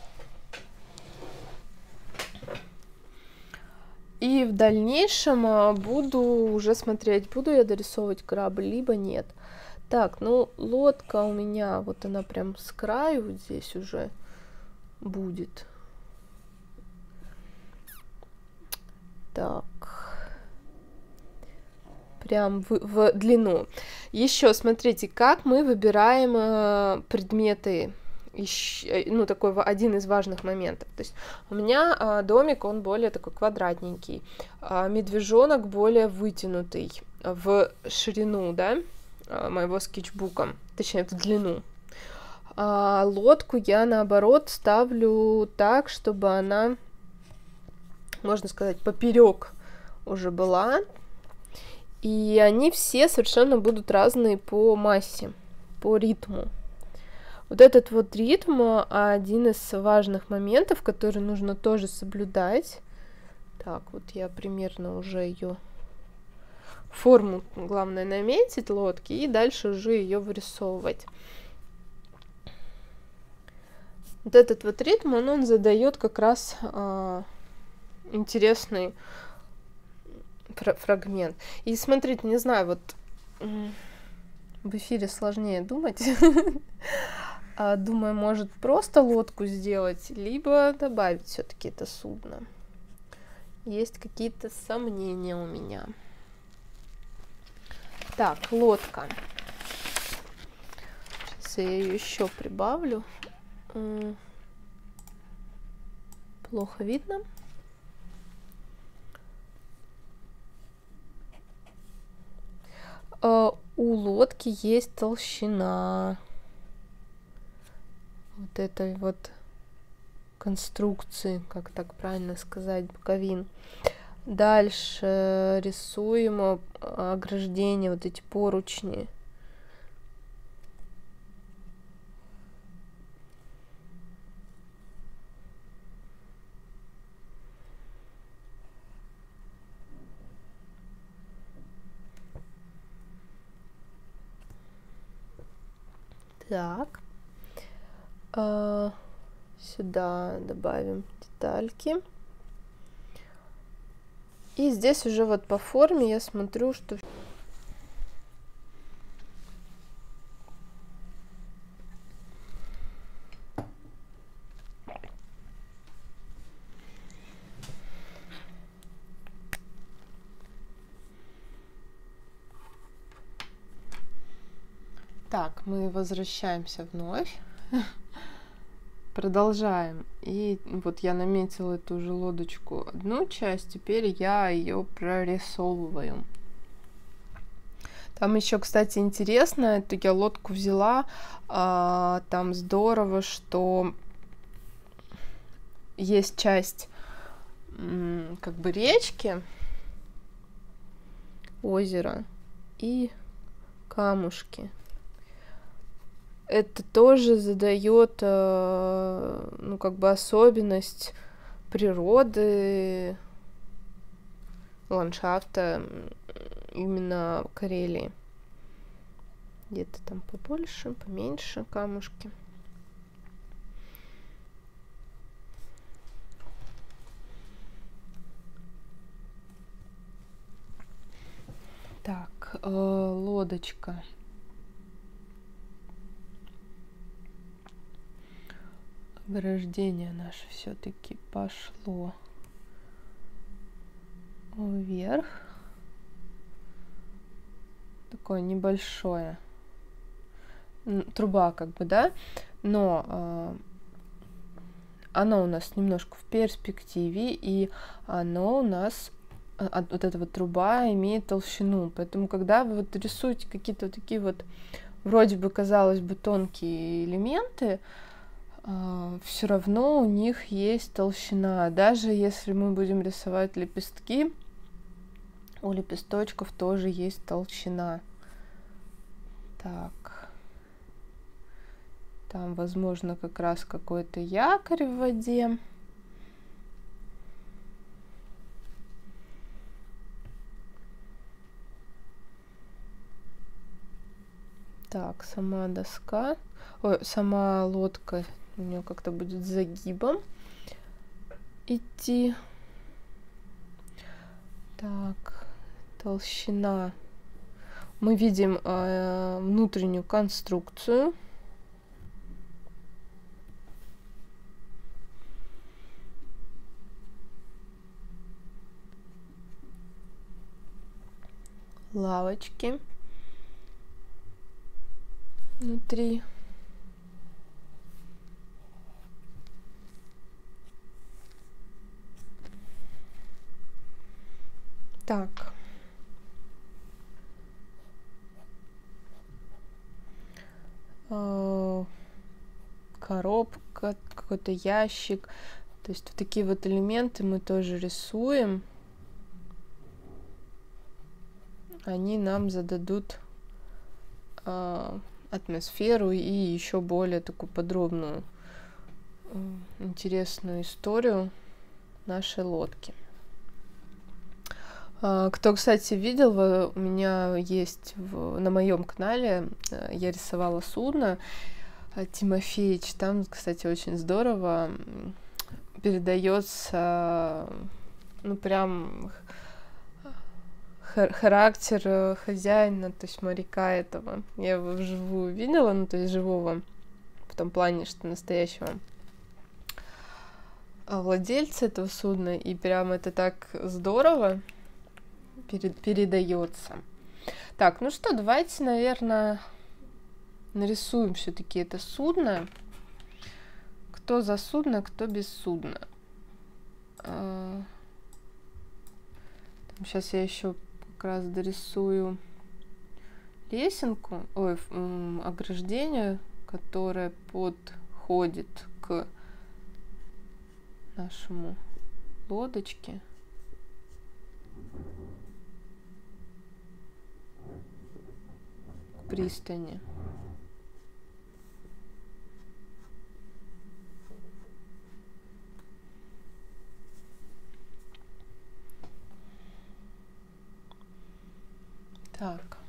И в дальнейшем буду уже смотреть, буду я дорисовывать корабль, либо нет. Так, ну, лодка у меня, вот она прям с краю вот здесь уже будет. Так. Прям в, в длину. Еще смотрите, как мы выбираем э, предметы. Еще, ну, такой один из важных моментов. То есть у меня э, домик, он более такой квадратненький. А медвежонок более вытянутый в ширину, да, моего скетчбука, точнее в длину. А лодку я наоборот ставлю так, чтобы она, можно сказать, поперек уже была. И они все совершенно будут разные по массе, по ритму. Вот этот вот ритм один из важных моментов, который нужно тоже соблюдать. Так, вот я примерно уже ее форму, главное, наметить лодки и дальше уже ее вырисовывать. Вот этот вот ритм, он, он задает как раз э, интересный фр фрагмент. И смотрите, не знаю, вот в эфире сложнее думать. Думаю, может просто лодку сделать, либо добавить все-таки это судно. Есть какие-то сомнения у меня. Так, лодка. Сейчас я ее еще прибавлю. Плохо видно. У лодки есть толщина вот этой вот конструкции, как так правильно сказать, боковин. Дальше рисуем ограждение, вот эти поручни. Так, а, сюда добавим детальки. И здесь уже вот по форме я смотрю, что Так, мы возвращаемся вновь. Продолжаем. И вот я наметила эту же лодочку одну часть, теперь я ее прорисовываю. Там еще, кстати, интересно, эту я лодку взяла, а, там здорово, что есть часть м, как бы речки, озера и камушки. Это тоже задает, ну, как бы особенность природы, ландшафта именно Карелии. Где-то там побольше, поменьше камушки. Так, э, лодочка. Ограждение наше все-таки пошло вверх. Такое небольшое. Труба, как бы, да? Но э, оно у нас немножко в перспективе, и оно у нас, вот эта вот труба имеет толщину. Поэтому, когда вы вот рисуете какие-то вот такие вот, вроде бы, казалось бы, тонкие элементы, э, все равно у них есть толщина. Даже если мы будем рисовать лепестки, у лепесточков тоже есть толщина. Так. Там, возможно, как раз какой-то якорь в воде. Так, сама доска, ой, сама лодка у нее как-то будет с загибом идти. Так, толщина. Мы видим э, внутреннюю конструкцию. Лавочки внутри. Так. Коробка, какой-то ящик. То есть вот такие вот элементы мы тоже рисуем. Они нам зададут э, атмосферу и еще более такую подробную, э, интересную историю нашей лодки. Э, кто, кстати, видел, у меня есть в, на моем канале, э, я рисовала судно Тимофеич. Там, кстати, очень здорово передается, ну, прям характер хозяина, то есть моряка этого. Я его вживую видела, ну, то есть живого, в том плане, что настоящего владельца этого судна, и прям это так здорово перед, передается. Так, ну что, давайте, наверное, нарисуем все-таки это судно. Кто за судно, кто без судна. Сейчас я еще как раз дорисую лесенку, ой, ограждение, которое подходит к нашему лодочке. К пристани. Так.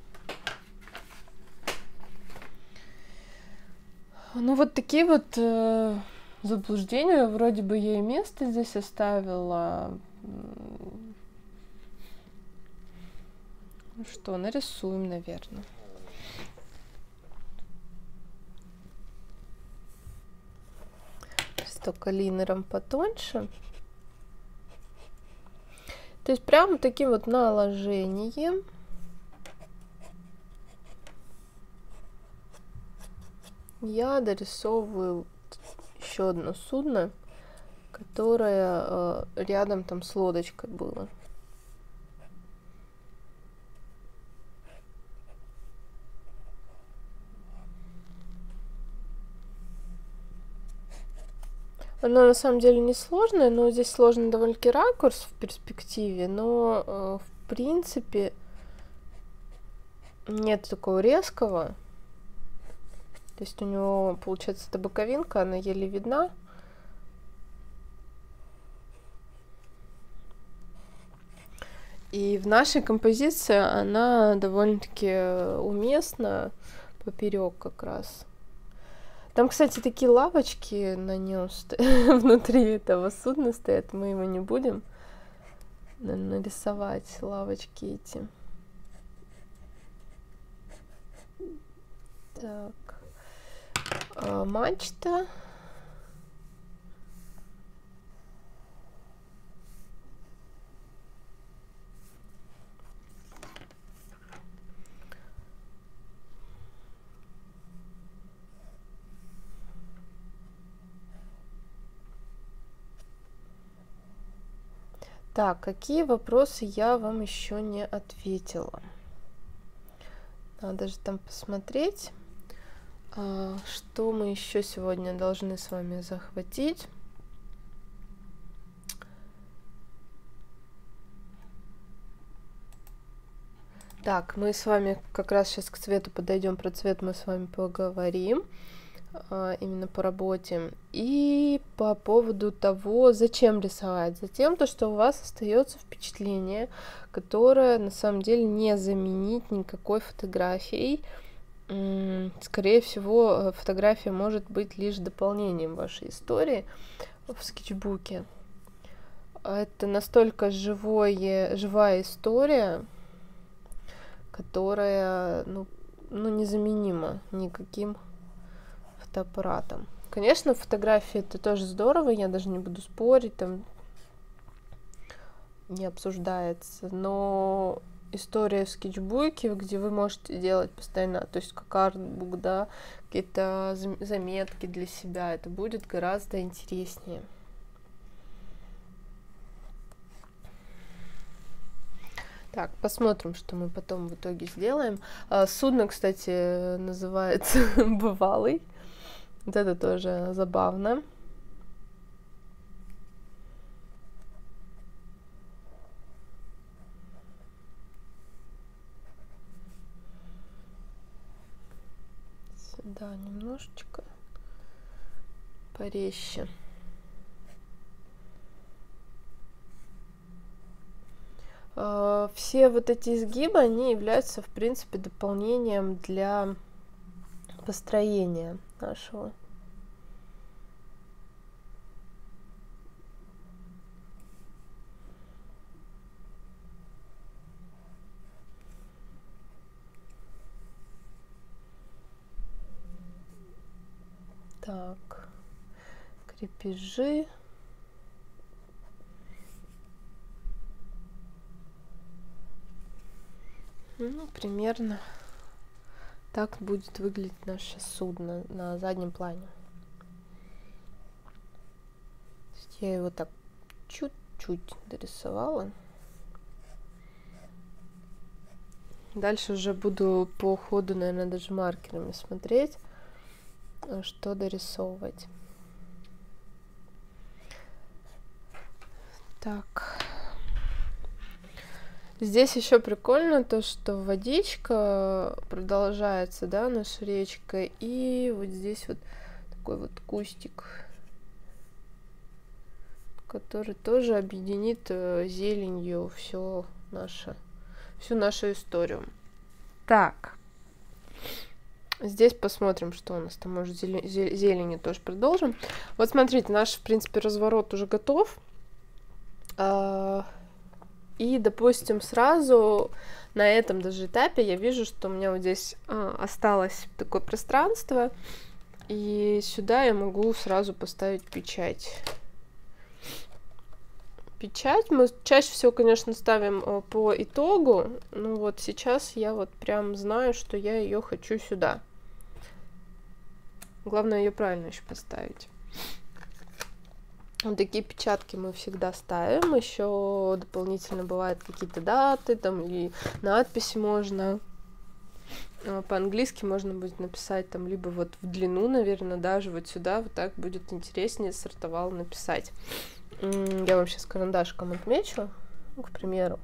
Ну, вот такие вот э, заблуждения. Вроде бы я и место здесь оставила. Ну что, нарисуем, наверное. Только линером потоньше. То есть прямо таким вот наложением я дорисовываю еще одно судно, которое э, рядом там с лодочкой было. Оно на самом деле не сложное, но здесь сложный довольно-таки ракурс в перспективе, но э, в принципе нет такого резкого. То есть у него, получается, эта боковинка, она еле видна. И в нашей композиции она довольно-таки уместна поперек как раз. Там, кстати, такие лавочки на нем внутри этого судна стоят. Мы его не будем нарисовать, лавочки эти. Так. А, мачта. Так, какие вопросы я вам еще не ответила? Надо же там посмотреть, что мы еще сегодня должны с вами захватить. Так, мы с вами как раз сейчас к цвету подойдем, про цвет мы с вами поговорим, именно по работе. И по поводу того, зачем рисовать. Затем, то, что у вас остается впечатление, которое на самом деле не заменить никакой фотографией. Скорее всего, фотография может быть лишь дополнением вашей истории в скетчбуке. Это настолько живое, живая история, которая ну, ну, незаменима никаким фотоаппаратом. Конечно, фотографии это тоже здорово, я даже не буду спорить, там не обсуждается, но история в скетчбуке, где вы можете делать постоянно, то есть как артбук, да, какие-то заметки для себя, это будет гораздо интереснее. Так, посмотрим, что мы потом в итоге сделаем. Судно, кстати, называется «Бывалый». Вот это тоже забавно. Сюда немножечко порезче. Все вот эти изгибы, они являются, в принципе, дополнением для построения нашего. Так, крепежи. Ну, примерно так будет выглядеть наше судно на заднем плане. Я его так чуть-чуть дорисовала. Дальше уже буду по ходу, наверное, даже маркерами смотреть, что дорисовывать. Так. Здесь еще прикольно то, что водичка продолжается, да, наша речка, и вот здесь вот такой вот кустик, который тоже объединит зеленью все наше, всю нашу историю. Так, здесь посмотрим, что у нас там, может, зеленью тоже продолжим. Вот смотрите, наш, в принципе, разворот уже готов. И, допустим, сразу на этом даже этапе я вижу, что у меня вот здесь а, осталось такое пространство, и сюда я могу сразу поставить печать. Печать мы чаще всего, конечно, ставим а, по итогу, но вот сейчас я вот прям знаю, что я ее хочу сюда. Главное ее правильно еще поставить. Вот такие печатки мы всегда ставим. Еще дополнительно бывают какие-то даты, там и надписи можно. По-английски можно будет написать там либо вот в длину, наверное, даже вот сюда, вот так будет интереснее сортовал написать. Я вам сейчас карандашком отмечу, ну, к примеру.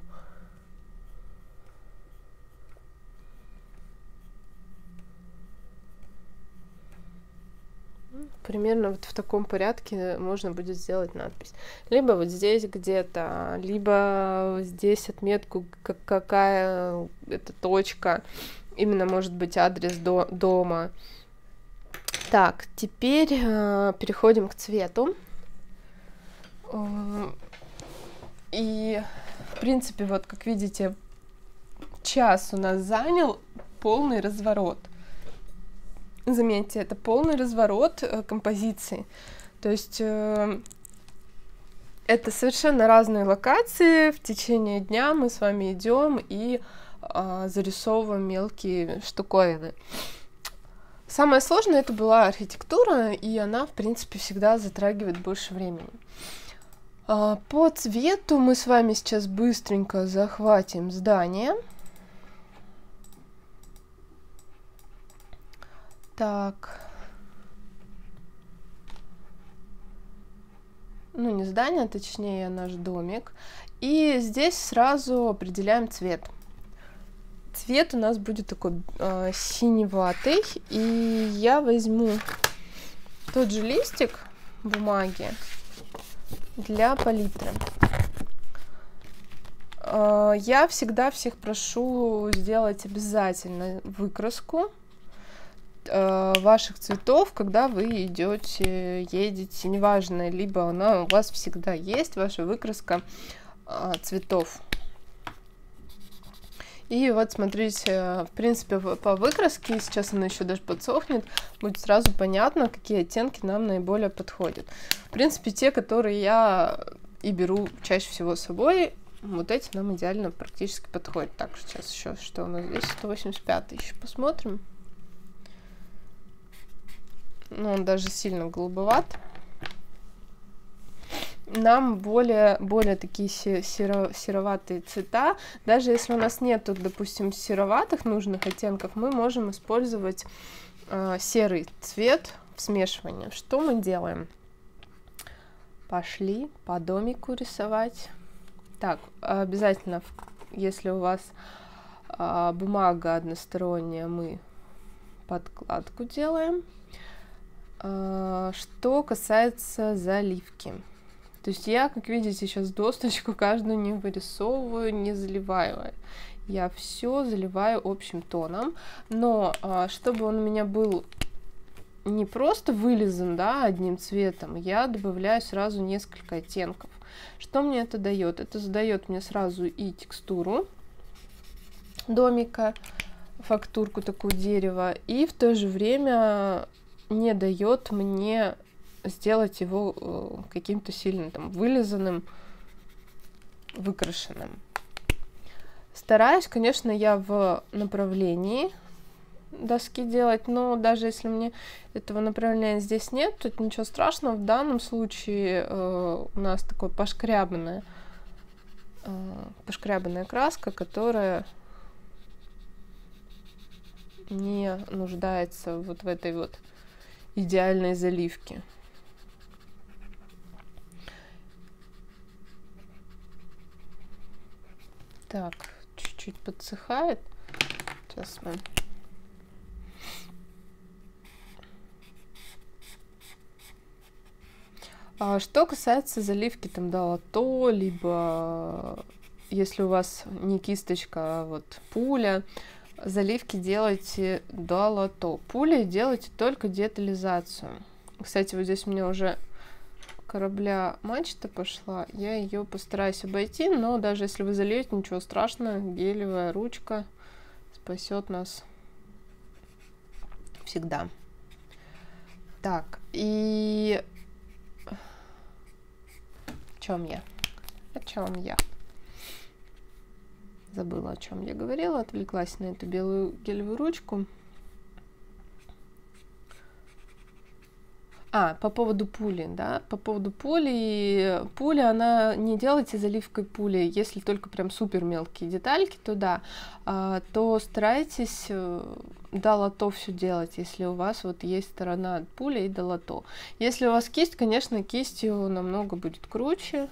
Примерно вот в таком порядке можно будет сделать надпись. Либо вот здесь где-то, либо здесь отметку, как, какая это точка. Именно может быть адрес до, дома. Так, теперь э, переходим к цвету. И, в принципе, вот как видите, час у нас занял полный разворот. Заметьте, это полный разворот э, композиции. То есть э, это совершенно разные локации. В течение дня мы с вами идем и э, зарисовываем мелкие штуковины. Самое сложное это была архитектура, и она, в принципе, всегда затрагивает больше времени. Э, по цвету мы с вами сейчас быстренько захватим здание. Так, ну не здание, точнее наш домик. И здесь сразу определяем цвет. Цвет у нас будет такой э, синеватый. И я возьму тот же листик бумаги для палитры. Э, я всегда всех прошу сделать обязательно выкраску ваших цветов, когда вы идете, едете, неважно, либо она у вас всегда есть, ваша выкраска а, цветов. И вот смотрите, в принципе, по выкраске, сейчас она еще даже подсохнет, будет сразу понятно, какие оттенки нам наиболее подходят. В принципе, те, которые я и беру чаще всего с собой, вот эти нам идеально практически подходят. Так, сейчас еще, что у нас здесь, сто восемьдесят пятый еще посмотрим. Ну, он даже сильно голубоват. Нам более, более такие серо, сероватые цвета. Даже если у нас нет, допустим, сероватых нужных оттенков, мы можем использовать э, серый цвет в смешивании. Что мы делаем? Пошли по домику рисовать. Так, обязательно, если у вас э, бумага односторонняя, мы подкладку делаем. Что касается заливки, то есть я, как видите, сейчас досточку каждую не вырисовываю, не заливаю. Я все заливаю общим тоном, но чтобы он у меня был не просто вылизан, да, одним цветом, я добавляю сразу несколько оттенков. Что мне это дает? Это задает мне сразу и текстуру домика, фактурку такую дерева, и в то же время не дает мне сделать его каким-то сильно там вылизанным, выкрашенным. Стараюсь, конечно, я в направлении доски делать, но даже если мне этого направления здесь нет, то ничего страшного. В данном случае э, у нас такое пошкрябанная, э, пошкрябанная краска, которая не нуждается вот в этой вот идеальной заливке. Так, чуть-чуть подсыхает. Сейчас мы... А что касается заливки там долото, либо если у вас не кисточка, а вот пуля, заливки делайте долото. Пулей делайте только детализацию. Кстати, вот здесь у меня уже корабля мачта пошла. Я ее постараюсь обойти, но даже если вы зальете, ничего страшного. Гелевая ручка спасет нас всегда. Так, и... О чем я? О чем я? Забыла, о чем я говорила, отвлеклась на эту белую гелевую ручку. А, по поводу пули, да, по поводу пули, пуля, она, не делайте заливкой пули, если только прям супер мелкие детальки, то да, а, то старайтесь долото все делать, если у вас вот есть сторона от пули и долото. Если у вас кисть, конечно, кистью намного будет круче.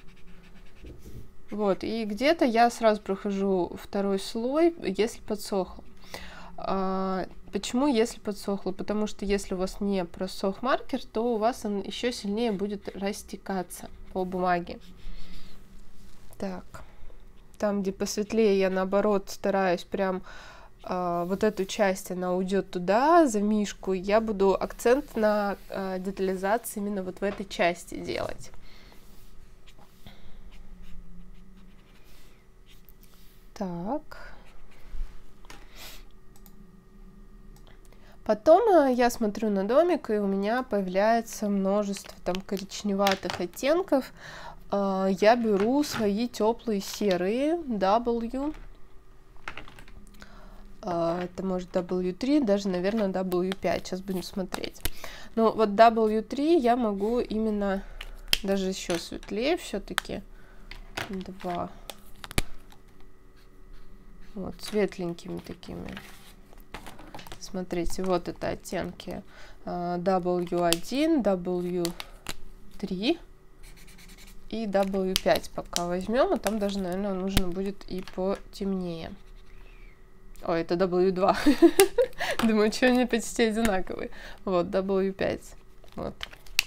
Вот, и где-то я сразу прохожу второй слой, если подсохло. А, почему если подсохло? Потому что если у вас не просох маркер, то у вас он еще сильнее будет растекаться по бумаге. Так, там, где посветлее, я наоборот стараюсь прям а, вот эту часть, она уйдет туда, за мишку. Я буду акцент на а, детализации именно вот в этой части делать. Так. Потом я смотрю на домик, и у меня появляется множество там коричневатых оттенков. Я беру свои теплые серые W. Это может дабл ю три, даже, наверное, дабл ю пять. Сейчас будем смотреть. Но вот дабл ю три я могу именно даже еще светлее все-таки. Два. Вот, светленькими такими. Смотрите, вот это оттенки дабл ю один, дабл ю три и дабл ю пять пока возьмем, а там даже, наверное, нужно будет и потемнее. Ой, это дабл ю два. Думаю, что они почти одинаковые. Вот, дабл ю пять. Вот.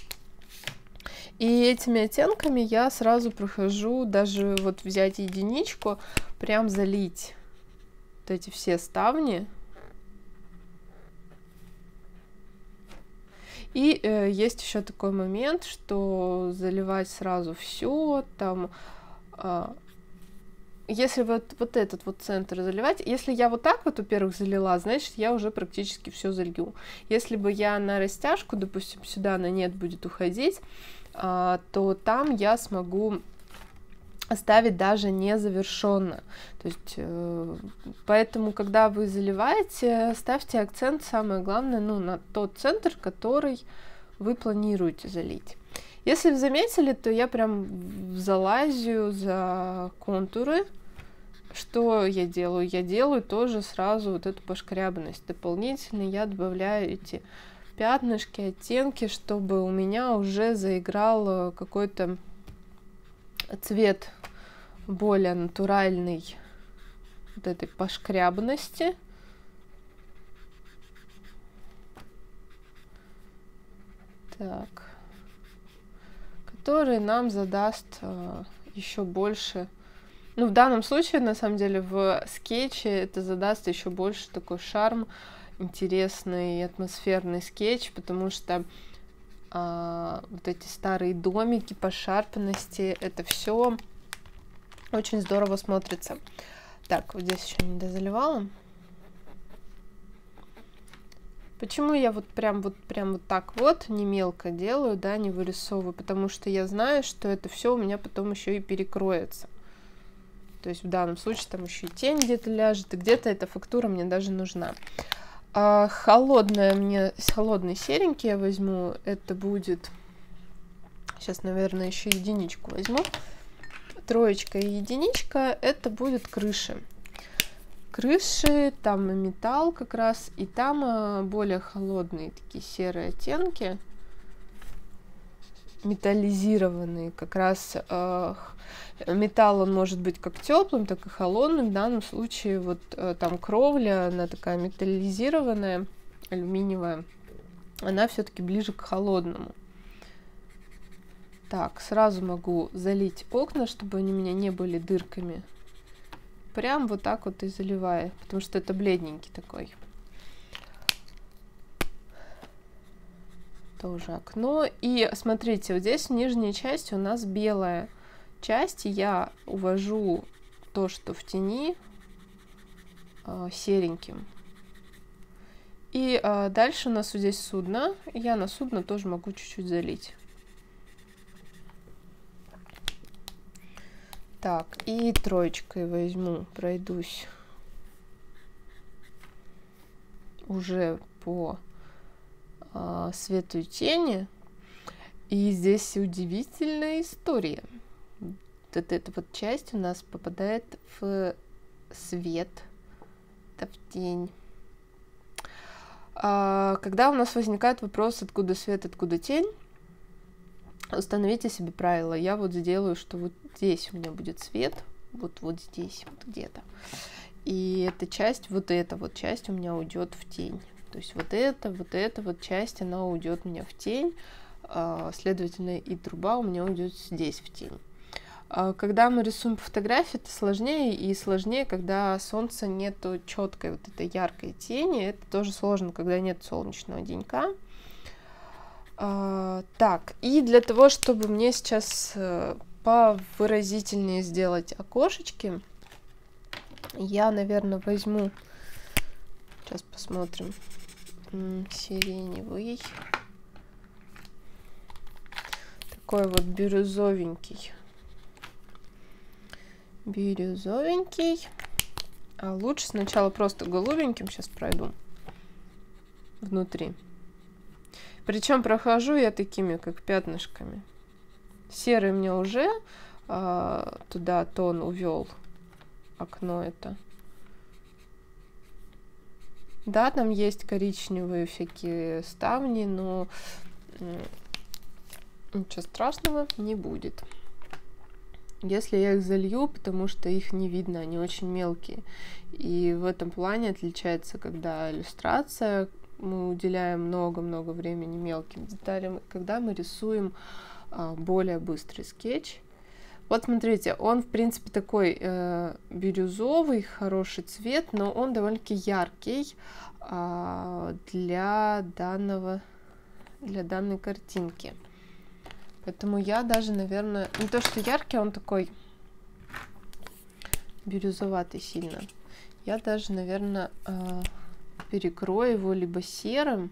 И этими оттенками я сразу прохожу, даже вот взять единичку, прям залить вот эти все ставни. И э, есть еще такой момент, что заливать сразу все, там, э, если вот, вот этот вот центр заливать, если я вот так вот, во-первых, залила, значит, я уже практически все залью. Если бы я на растяжку, допустим, сюда на нет будет уходить, э, то там я смогу оставить даже не завершенно. То есть, э, поэтому, когда вы заливаете, ставьте акцент, самое главное, ну, на тот центр, который вы планируете залить. Если вы заметили, то я прям залазю за контуры. Что я делаю? Я делаю тоже сразу вот эту пошкрябанность. Дополнительно я добавляю эти пятнышки, оттенки, чтобы у меня уже заиграл какой-то цвет более натуральный вот этой пошкрябанности. Так. Который нам задаст э, еще больше. Ну, в данном случае, на самом деле, в скетче это задаст еще больше такой шарм, интересный атмосферный скетч, потому что э, вот эти старые домики, пошарпанности, это все очень здорово смотрится. Так, вот здесь еще не дозаливала. Почему я вот прям вот прям вот так вот не мелко делаю, да, не вырисовываю? Потому что я знаю, что это все у меня потом еще и перекроется. То есть в данном случае там еще и тень где-то ляжет, и где-то эта фактура мне даже нужна. А холодная мне, холодный серенький я возьму, это будет, сейчас, наверное, еще единичку возьму. Троечка и единичка, это будет крыши. Крыши, там металл как раз, и там более холодные такие серые оттенки, металлизированные. Как раз э, металл, он может быть как теплым, так и холодным. В данном случае вот э, там кровля, она такая металлизированная, алюминиевая, она все-таки ближе к холодному. Так, сразу могу залить окна, чтобы они у меня не были дырками. Прям вот так вот и заливаю, потому что это бледненький такой. Тоже окно. И смотрите, вот здесь в нижней части у нас белая часть. Я увожу то, что в тени, сереньким. И дальше у нас вот здесь судно. Я на судно тоже могу чуть-чуть залить. Так, и троечкой возьму, пройдусь уже по э, свету и тени. И здесь удивительная история. Вот эта вот часть у нас попадает в свет, это в тень. А, когда у нас возникает вопрос, откуда свет, откуда тень, установите себе правило. Я вот сделаю, что вот здесь у меня будет свет, вот, вот здесь, вот где-то. И эта часть, вот эта вот часть у меня уйдет в тень. То есть вот эта, вот эта вот часть, она уйдет у меня в тень. А, следовательно, и труба у меня уйдет здесь в тень. Когда мы рисуем по фотографии, это сложнее, и сложнее, когда солнца нету четкой вот этой яркой тени. Это тоже сложно, когда нет солнечного денька. А, так, и для того, чтобы мне сейчас повыразительнее сделать окошечки, я, наверное, возьму, сейчас посмотрим, сиреневый, такой вот бирюзовенький. Бирюзовенький. А лучше сначала просто голубеньким сейчас пройду внутри. Причем прохожу я такими, как пятнышками. Серый мне уже а, туда тон увел. Окно это. Да, там есть коричневые всякие ставни, но ничего страшного не будет. Если я их залью, потому что их не видно, они очень мелкие. И в этом плане отличается, когда иллюстрация, мы уделяем много-много времени мелким деталям, когда мы рисуем а, более быстрый скетч. Вот смотрите, он в принципе такой э, бирюзовый, хороший цвет, но он довольно-таки яркий э, для данного, для данной картинки. Поэтому я даже, наверное, не то что яркий, он такой бирюзоватый сильно. Я даже, наверное, э, перекрою его либо серым,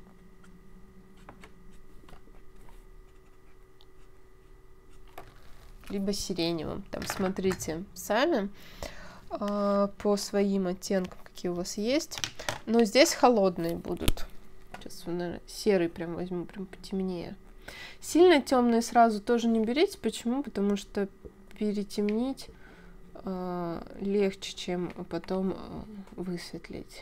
либо сиреневым. Там смотрите сами э, по своим оттенкам, какие у вас есть. Но здесь холодные будут. Сейчас, наверное, серый прям возьму, прям потемнее. Сильно темные сразу тоже не берите. Почему? Потому что перетемнить э, легче, чем потом э, высветлить.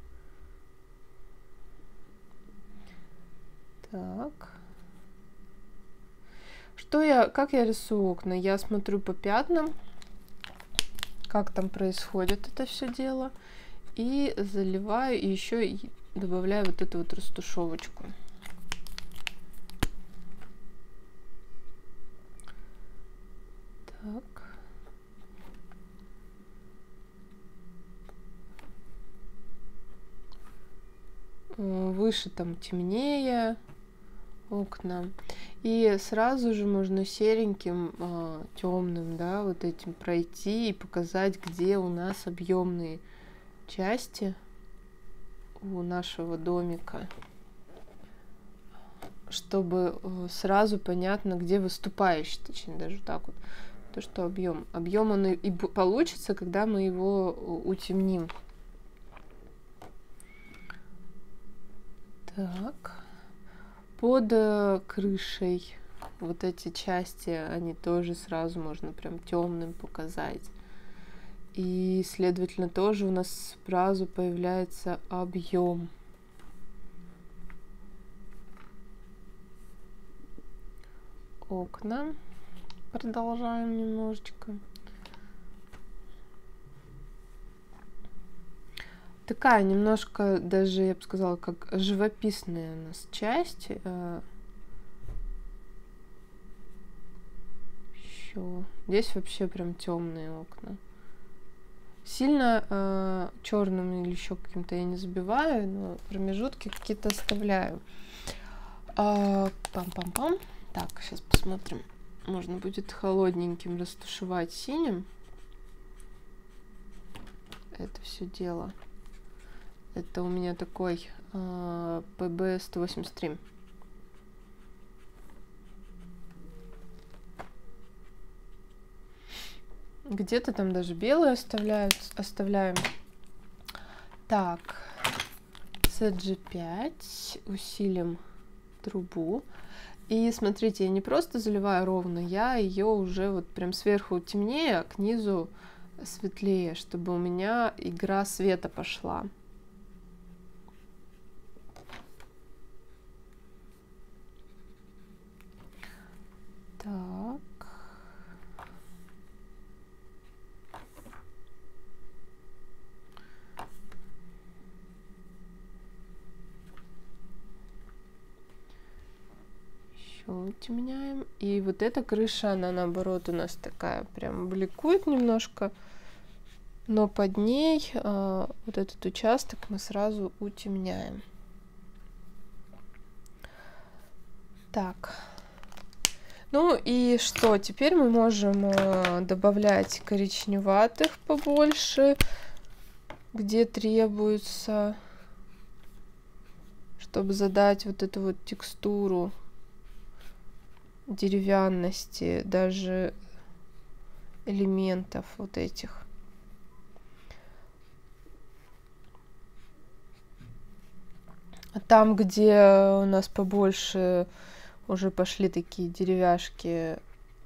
Так. Что я, как я рисую окна? Я смотрю по пятнам, как там происходит это все дело, и заливаю, и еще и добавляю вот эту вот растушевочку. Так. Выше там темнее окна. И сразу же можно сереньким, э, темным, да, вот этим пройти и показать, где у нас объемные части у нашего домика, чтобы э, сразу понятно, где выступающий, точнее даже так вот, то, что объем. Объем он и, и получится, когда мы его утемним. Так. Под крышей вот эти части, они тоже сразу можно прям темным показать. И, следовательно, тоже у нас сразу появляется объем. Окна. Продолжаем немножечко. Такая немножко, даже я бы сказала, как живописная у нас часть. Еще здесь вообще прям темные окна. Сильно э, черным или еще каким-то я не забиваю, но промежутки какие-то оставляю. А, пам-пам-пам. Так, сейчас посмотрим. Можно будет холодненьким растушевать синим это все дело. Это у меня такой э, пэ бэ сто восемьдесят три. Где-то там даже белые оставляют, оставляем. Так, си джи пять усилим трубу. И смотрите, я не просто заливаю ровно, я ее уже вот прям сверху темнее, а к низу светлее, чтобы у меня игра света пошла. Так. Еще утемняем. И вот эта крыша, она наоборот у нас такая прям бликует немножко, но под ней э, вот этот участок мы сразу утемняем. Так. Ну и что? Теперь мы можем э, добавлять коричневатых побольше, где требуется, чтобы задать вот эту вот текстуру деревянности, даже элементов вот этих. А там, где у нас побольше уже пошли такие деревяшки,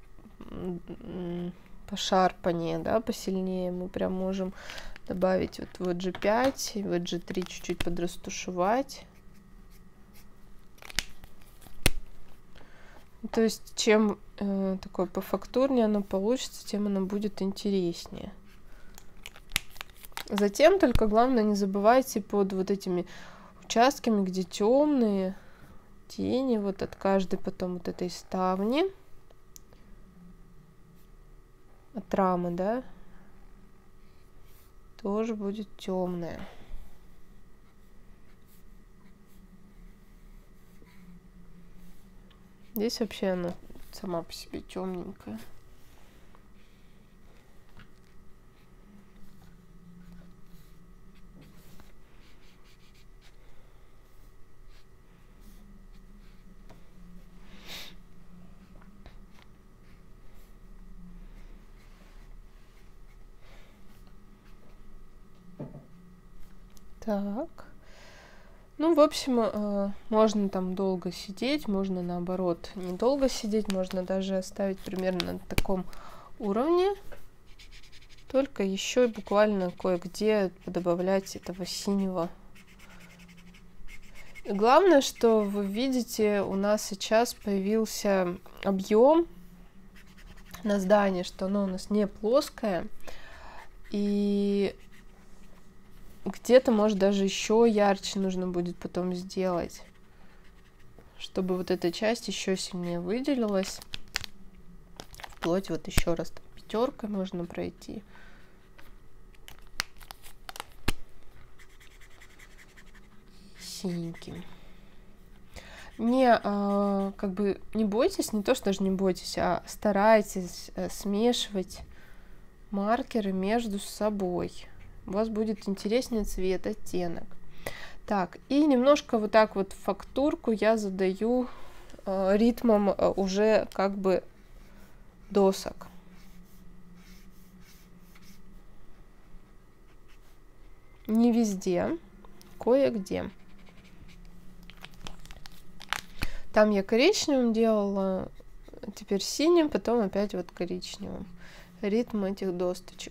пошарпаннее, да, посильнее, мы прям можем добавить вот в джи пять, в джи три чуть-чуть подрастушевать. То есть, чем э, такое пофактурнее оно получится, тем оно будет интереснее. Затем только главное не забывайте под вот этими участками, где темные тени, вот от каждой потом вот этой ставни, от рамы, да, тоже будет темная. Здесь вообще она сама по себе темненькая. Так. Ну, в общем, можно там долго сидеть, можно наоборот недолго сидеть, можно даже оставить примерно на таком уровне, только еще и буквально кое-где добавлять этого синего. И главное, что вы видите, у нас сейчас появился объем на здании, что оно у нас не плоское, и где-то, может, даже еще ярче нужно будет потом сделать, чтобы вот эта часть еще сильнее выделилась. Вплоть вот еще раз пятеркой можно пройти. Синеньким. Не, а, как бы не бойтесь, не то, что даже не бойтесь, а старайтесь смешивать маркеры между собой. У вас будет интереснее цвет, оттенок. Так, и немножко вот так вот фактурку я задаю э, ритмом э, уже как бы досок. Не везде, кое-где. Там я коричневым делала, теперь синим, потом опять вот коричневым. Ритм этих досточек.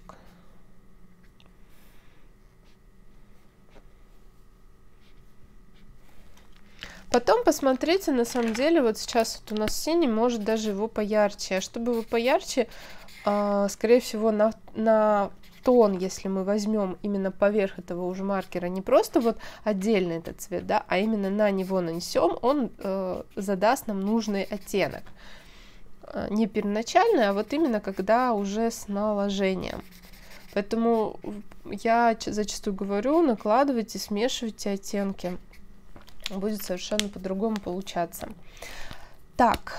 Потом посмотрите, на самом деле, вот сейчас вот у нас синий, может даже его поярче. А чтобы его поярче, э, скорее всего, на, на тон, если мы возьмем именно поверх этого уже маркера, не просто вот отдельно этот цвет, да, а именно на него нанесем, он э, задаст нам нужный оттенок. Э, не первоначально, а вот именно когда уже с наложением. Поэтому я зачастую говорю, накладывайте, смешивайте оттенки. Будет совершенно по-другому получаться. Так,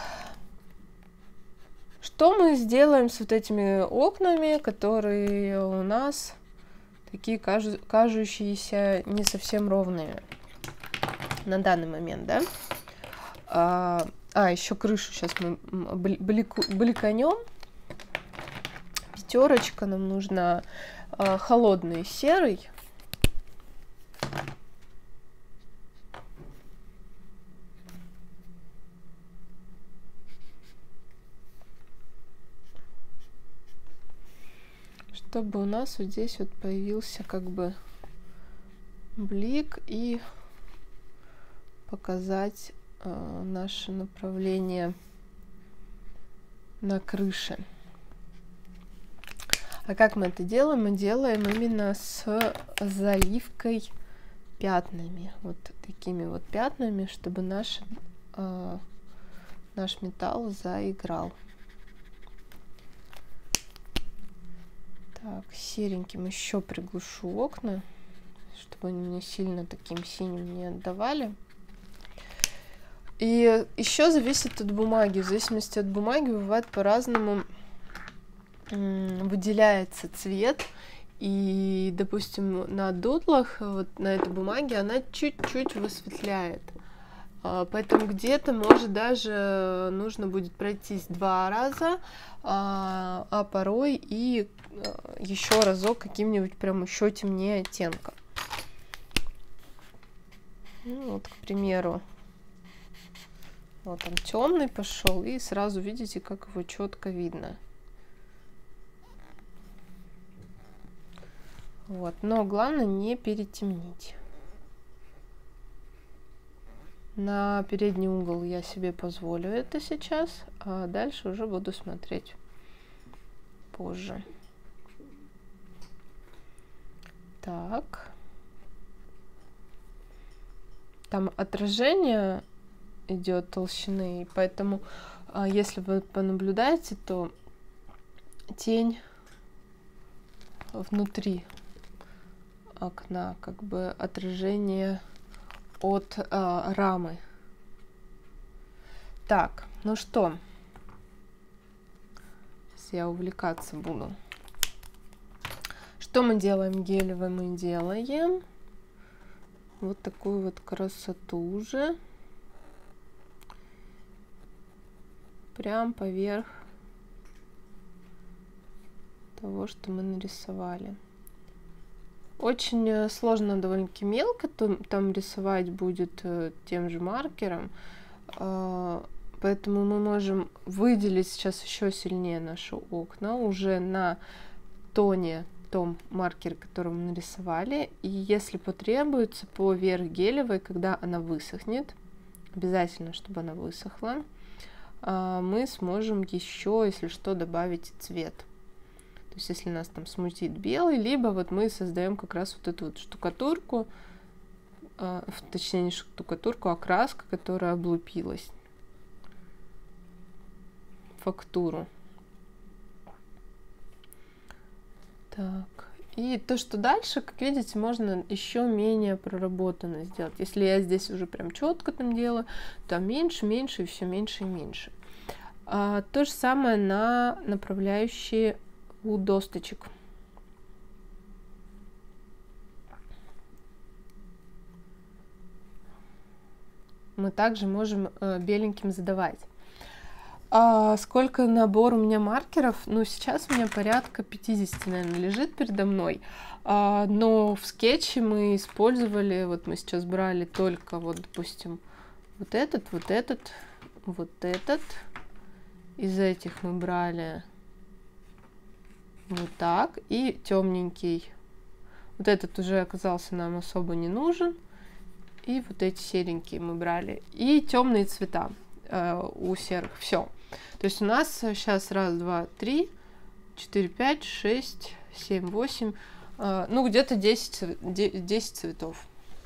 что мы сделаем с вот этими окнами, которые у нас такие кажу- кажущиеся не совсем ровными на данный момент, да? А, а еще крышу сейчас мы блику, бликанем. Пятерочка нам нужна, а, холодный серый. чтобы у нас вот здесь вот появился как бы блик и показать э, наше направление на крыше. А как мы это делаем? Мы делаем именно с заливкой пятнами, вот такими вот пятнами, чтобы наш, э, наш металл заиграл. Так, сереньким еще приглушу окна, чтобы они мне сильно таким синим не отдавали. И еще зависит от бумаги. В зависимости от бумаги бывает по-разному выделяется цвет. И, допустим, на дутлах, вот на этой бумаге, она чуть-чуть высветляет. Поэтому где-то, может, даже нужно будет пройтись два раза, а, а порой и еще разок каким-нибудь прям еще темнее оттенком. Ну, вот, к примеру, вот он темный пошел, и сразу видите, как его четко видно. Вот, но главное не перетемнить. На передний угол я себе позволю это сейчас, а дальше уже буду смотреть позже. Так. Там отражение идет толщины, и поэтому, если вы понаблюдаете, то тень внутри окна, как бы отражение от а, рамы. Так, ну что, сейчас я увлекаться буду. Что мы делаем гелевым? Мы делаем вот такую вот красоту уже прям поверх того, что мы нарисовали. Очень сложно довольно-таки мелко там рисовать будет тем же маркером, поэтому мы можем выделить сейчас еще сильнее наши окна уже на тоне, том маркере, который мы нарисовали. И если потребуется, поверх гелевой, когда она высохнет, обязательно, чтобы она высохла, мы сможем еще, если что, добавить цвет. То есть, если нас там смутит белый, либо вот мы создаем как раз вот эту вот штукатурку, э, точнее не штукатурку, а краска, которая облупилась, фактуру. Так, и то, что дальше, как видите, можно еще менее проработанно сделать. Если я здесь уже прям четко там делаю, то меньше, меньше и все меньше и меньше. А, то же самое на направляющие у досточек. Мы также можем э, беленьким задавать. А сколько набор у меня маркеров? Ну, сейчас у меня порядка пятьдесят, наверное, лежит передо мной. А, но в скетче мы использовали, вот мы сейчас брали только, вот, допустим, вот этот, вот этот, вот этот. Из этих мы брали вот так, и темненький. Вот этот уже оказался нам особо не нужен. И вот эти серенькие мы брали. И темные цвета э, у серых. Все. То есть у нас сейчас раз, два, три, четыре, пять, шесть, семь, восемь. Э, ну, где-то десять, десять цветов.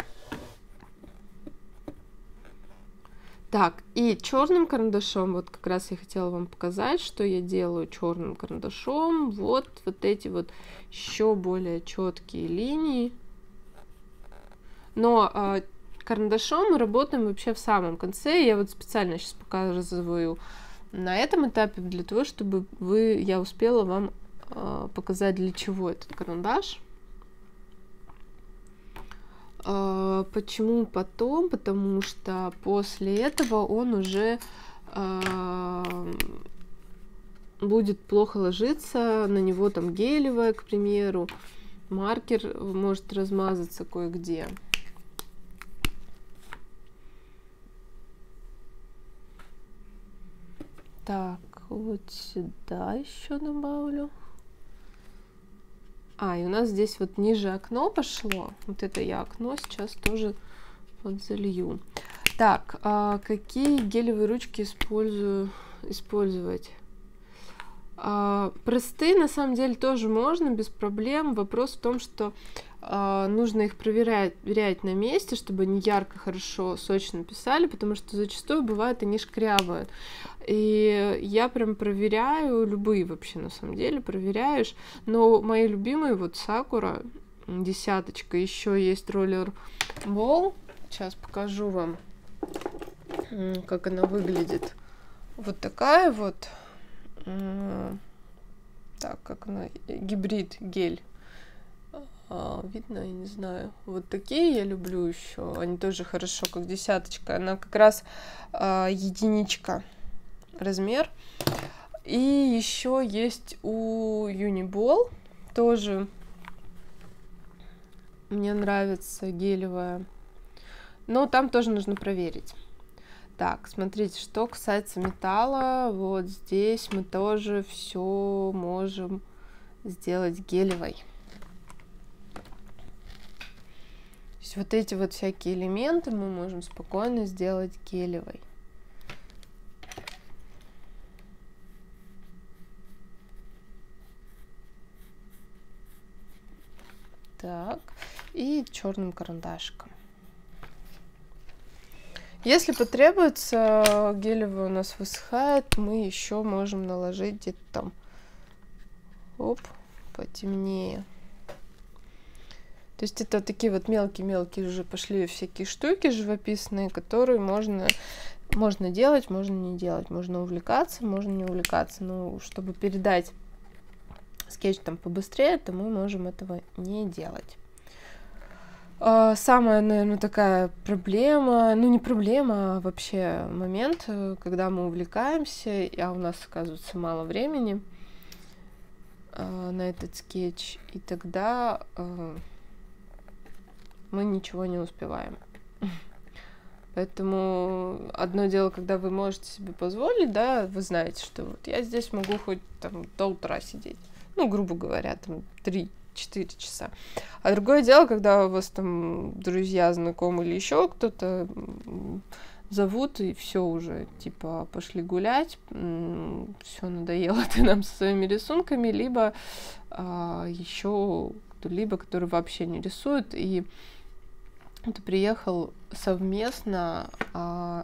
Так, и черным карандашом, вот как раз я хотела вам показать, что я делаю черным карандашом. Вот, вот эти вот еще более четкие линии. Но э, карандашом мы работаем вообще в самом конце. Я вот специально сейчас показываю на этом этапе для того, чтобы вы, я успела вам э, показать, для чего этот карандаш. Почему потом? Потому что после этого он уже э, будет плохо ложиться, на него там гелевая, к примеру, маркер может размазаться кое-где. Так, вот сюда еще добавлю. А, и у нас здесь вот ниже окно пошло. Вот это я окно сейчас тоже вот залью. Так, а какие гелевые ручки использую, использовать? А, простые, на самом деле, тоже можно, без проблем. Вопрос в том, что а, нужно их проверять, проверять на месте, чтобы они ярко, хорошо, сочно писали, потому что зачастую бывает, они шкрябают. И я прям проверяю, любые вообще, на самом деле, проверяешь. Но мои любимые, вот Sakura, десяточка, еще есть роллер Wall. Сейчас покажу вам, как она выглядит. Вот такая вот. Так, как она, гибрид гель. А, видно, я не знаю. Вот такие я люблю еще. Они тоже хорошо, как десяточка. Она как раз а, единичка размер. И еще есть у Uniball тоже. Мне нравится гелевая. Но там тоже нужно проверить. Так, смотрите, что касается металла, вот здесь мы тоже все можем сделать гелевой. То есть вот эти вот всякие элементы мы можем спокойно сделать гелевой. Так, и черным карандашиком. Если потребуется, гелевая у нас высыхает, мы еще можем наложить где-то там, оп, потемнее. То есть это такие вот мелкие-мелкие уже пошли всякие штуки живописные, которые можно, можно делать, можно не делать, можно увлекаться, можно не увлекаться. Но чтобы передать скетч там побыстрее, то мы можем этого не делать. Самая, наверное, такая проблема, ну не проблема, а вообще момент, когда мы увлекаемся, а у нас, оказывается, мало времени на этот скетч, и тогда мы ничего не успеваем. Поэтому одно дело, когда вы можете себе позволить, да, вы знаете, что вот я здесь могу хоть там до утра сидеть, ну, грубо говоря, там три-четыре часа. А другое дело, когда у вас там друзья, знакомые или еще кто-то зовут, и все уже, типа, пошли гулять, все надоело ты нам со своими рисунками, либо а, еще кто-либо, который вообще не рисует, и ты приехал совместно а,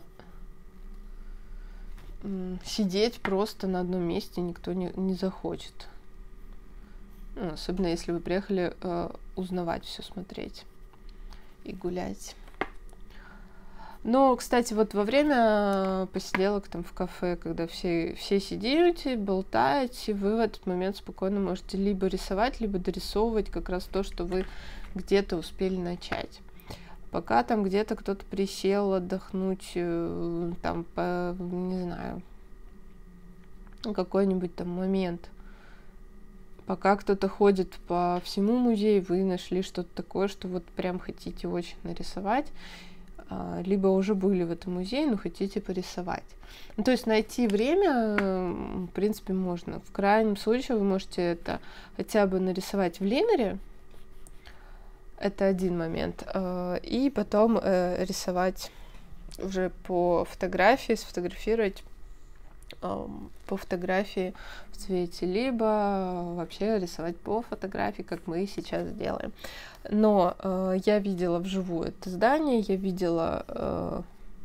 сидеть просто на одном месте никто не, не захочет. Ну, особенно если вы приехали э, узнавать, все смотреть и гулять. Но, кстати, вот во время посиделок там в кафе, когда все, все сидите, болтаете, вы в этот момент спокойно можете либо рисовать, либо дорисовывать как раз то, что вы где-то успели начать. Пока там где-то кто-то присел отдохнуть, э, там, по, не знаю, какой-нибудь там момент. Пока кто-то ходит по всему музею, вы нашли что-то такое, что вот прям хотите очень нарисовать, либо уже были в этом музее, но хотите порисовать. Ну, то есть найти время, в принципе, можно. В крайнем случае вы можете это хотя бы нарисовать в линере, это один момент, и потом рисовать уже по фотографии, сфотографировать по фотографии в цвете, либо вообще рисовать по фотографии, как мы сейчас делаем. Но э, я видела вживую это здание, я видела, э,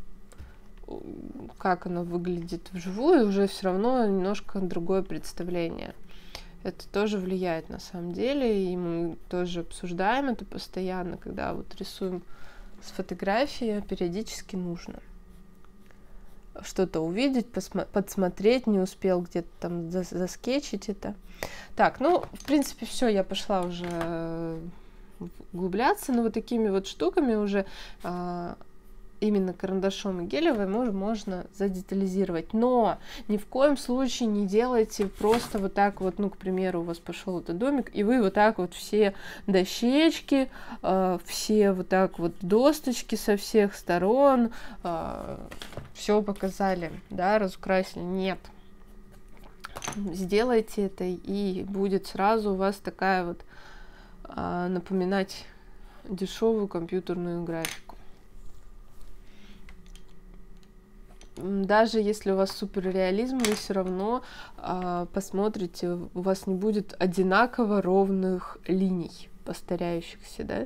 как оно выглядит вживую, и уже все равно немножко другое представление. Это тоже влияет на самом деле, и мы тоже обсуждаем это постоянно, когда вот рисуем с фотографии, периодически нужно что-то увидеть, подсмотреть, не успел где-то там заскетчить это. Так, ну, в принципе, все, я пошла уже углубляться, но вот такими вот штуками уже а, именно карандашом и гелевой можно, можно задетализировать. Но ни в коем случае не делайте просто вот так вот, ну, к примеру, у вас пошел этот домик, и вы вот так вот все дощечки, э, все вот так вот досточки со всех сторон, э, все показали, да, разукрасили. Нет. Сделайте это, и будет сразу у вас такая вот а, напоминать дешевую компьютерную графику. Даже если у вас суперреализм, вы все равно а, посмотрите, у вас не будет одинаково ровных линий повторяющихся, да?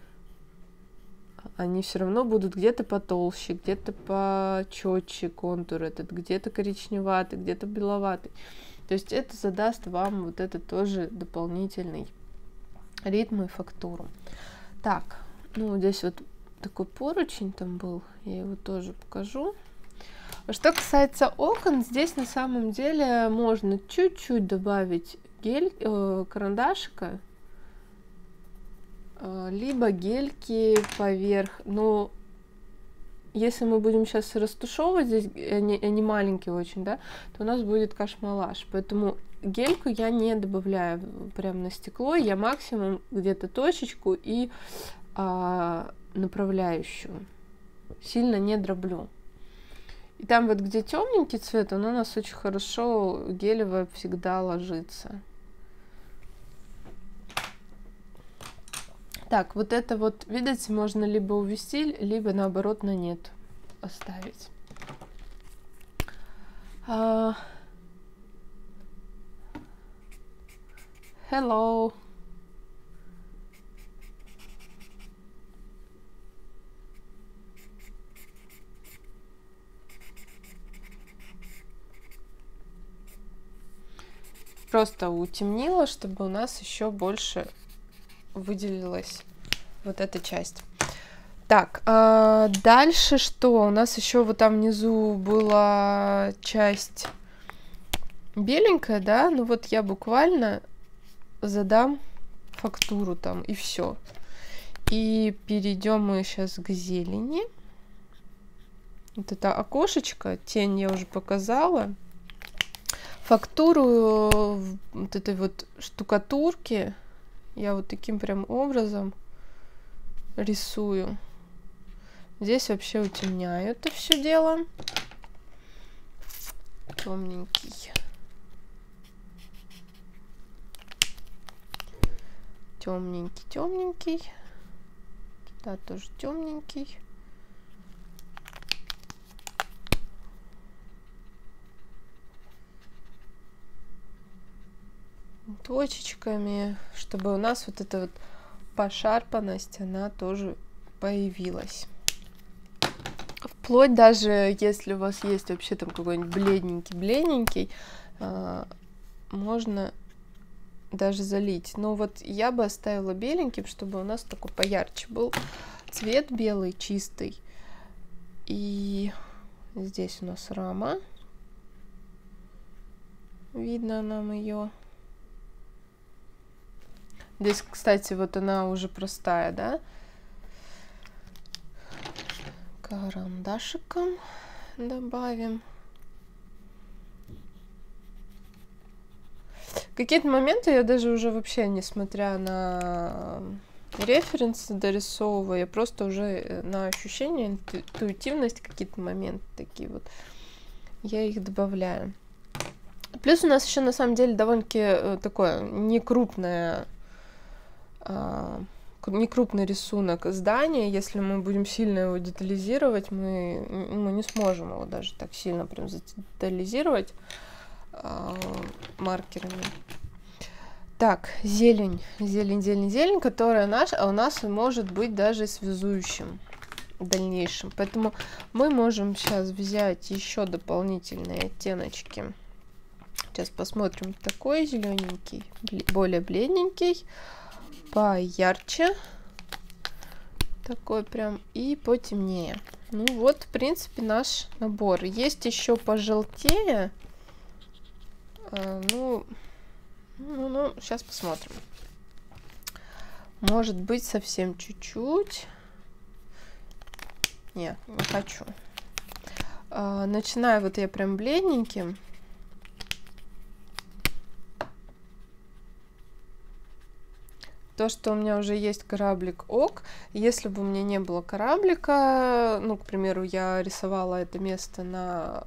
Они все равно будут где-то потолще, где-то почетче контур этот, где-то коричневатый, где-то беловатый. То есть это задаст вам вот этот тоже дополнительный ритм и фактуру. Так, ну здесь вот такой поручень там был, я его тоже покажу. Что касается окон, здесь на самом деле можно чуть-чуть добавить гель, э, карандашика, э, либо гельки поверх. Но если мы будем сейчас растушевывать здесь, они, они маленькие очень, да, то у нас будет кашмалаш. Поэтому гельку я не добавляю прямо на стекло, я максимум где-то точечку и а, направляющую. Сильно не дроблю. И там вот, где темненький цвет, он у нас очень хорошо гелевое всегда ложится. Так, вот это вот, видите, можно либо увести, либо наоборот на нет оставить. Uh, hello. Просто утемнила, чтобы у нас еще больше выделилась вот эта часть. Так, а дальше что? У нас еще вот там внизу была часть беленькая, да? Ну вот я буквально задам фактуру там, и все. И перейдем мы сейчас к зелени. Вот это окошечко, тень я уже показала. Фактуру вот этой вот штукатурки я вот таким прям образом рисую. Здесь вообще утемняю это все дело. Темненький. Темненький, темненький. Да, тоже темненький. Точечками, чтобы у нас вот эта вот пошарпанность, она тоже появилась. Вплоть даже, если у вас есть вообще там какой-нибудь бледненький-бледненький, можно даже залить. Но вот я бы оставила беленьким, чтобы у нас такой поярче был цвет белый, чистый. И здесь у нас рама. Видно нам ее. Здесь, кстати, вот она уже простая, да? Карандашиком добавим. Какие-то моменты я даже уже вообще, несмотря на референсы, дорисовываю, я просто уже на ощущение, интуитивность, какие-то моменты такие вот, я их добавляю. Плюс у нас еще на самом деле довольно-таки такое некрупное, некрупный рисунок здания. Если мы будем сильно его детализировать, мы, мы не сможем его даже так сильно прям детализировать э, маркерами. Так, зелень, зелень, зелень, зелень, которая наша, а у нас может быть даже связующим в дальнейшем. Поэтому мы можем сейчас взять еще дополнительные оттеночки. Сейчас посмотрим. Такой зелененький, более бледненький, поярче, такой прям, и потемнее. Ну вот, в принципе, наш набор. Есть еще пожелтее. А, ну, ну, ну, сейчас посмотрим. Может быть, совсем чуть-чуть. Нет, не хочу. А, начинаю вот я прям бледненьким. То, что у меня уже есть кораблик, ок. Если бы у меня не было кораблика, ну, к примеру, я рисовала это место на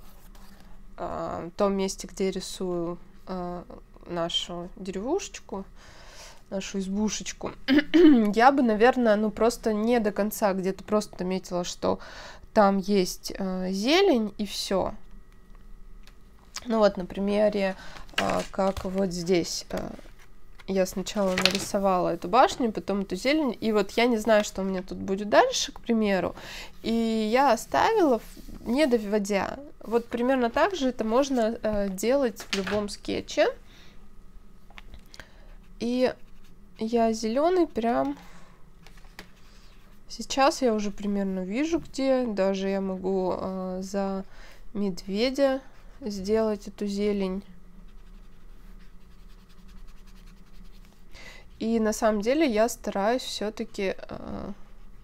э, том месте, где я рисую э, нашу деревушечку, нашу избушечку. Я бы, наверное, ну просто не до конца, где-то просто отметила, что там есть э, зелень и все. Ну вот на примере, э, как вот здесь э, я сначала нарисовала эту башню, потом эту зелень, и вот я не знаю, что у меня тут будет дальше, к примеру, и я оставила, не доводя. Вот примерно так же это можно э, делать в любом скетче. И я зеленый прям сейчас я уже примерно вижу, где. Даже я могу э, за медведя сделать эту зелень. И на самом деле я стараюсь все-таки э,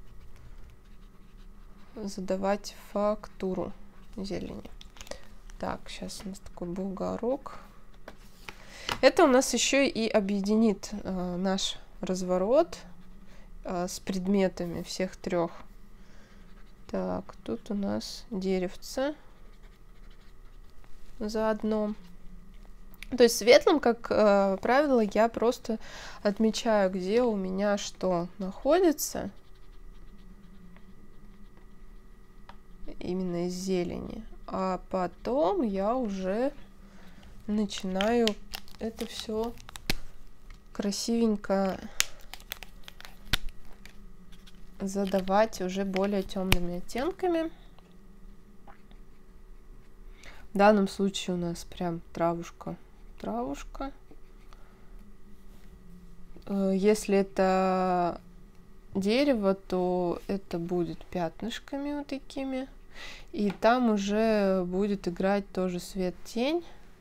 задавать фактуру зелени. Так, сейчас у нас такой бугорок. Это у нас еще и объединит э, наш разворот э, с предметами всех трех. Так, тут у нас деревце заодно. То есть светлым, как э, правило, я просто отмечаю, где у меня что находится. Именно из зелени. А потом я уже начинаю это все красивенько задавать уже более темными оттенками. В данном случае у нас прям травушка, травушка. Если это дерево, то это будет пятнышками вот такими. И там уже будет играть тоже свет-тень.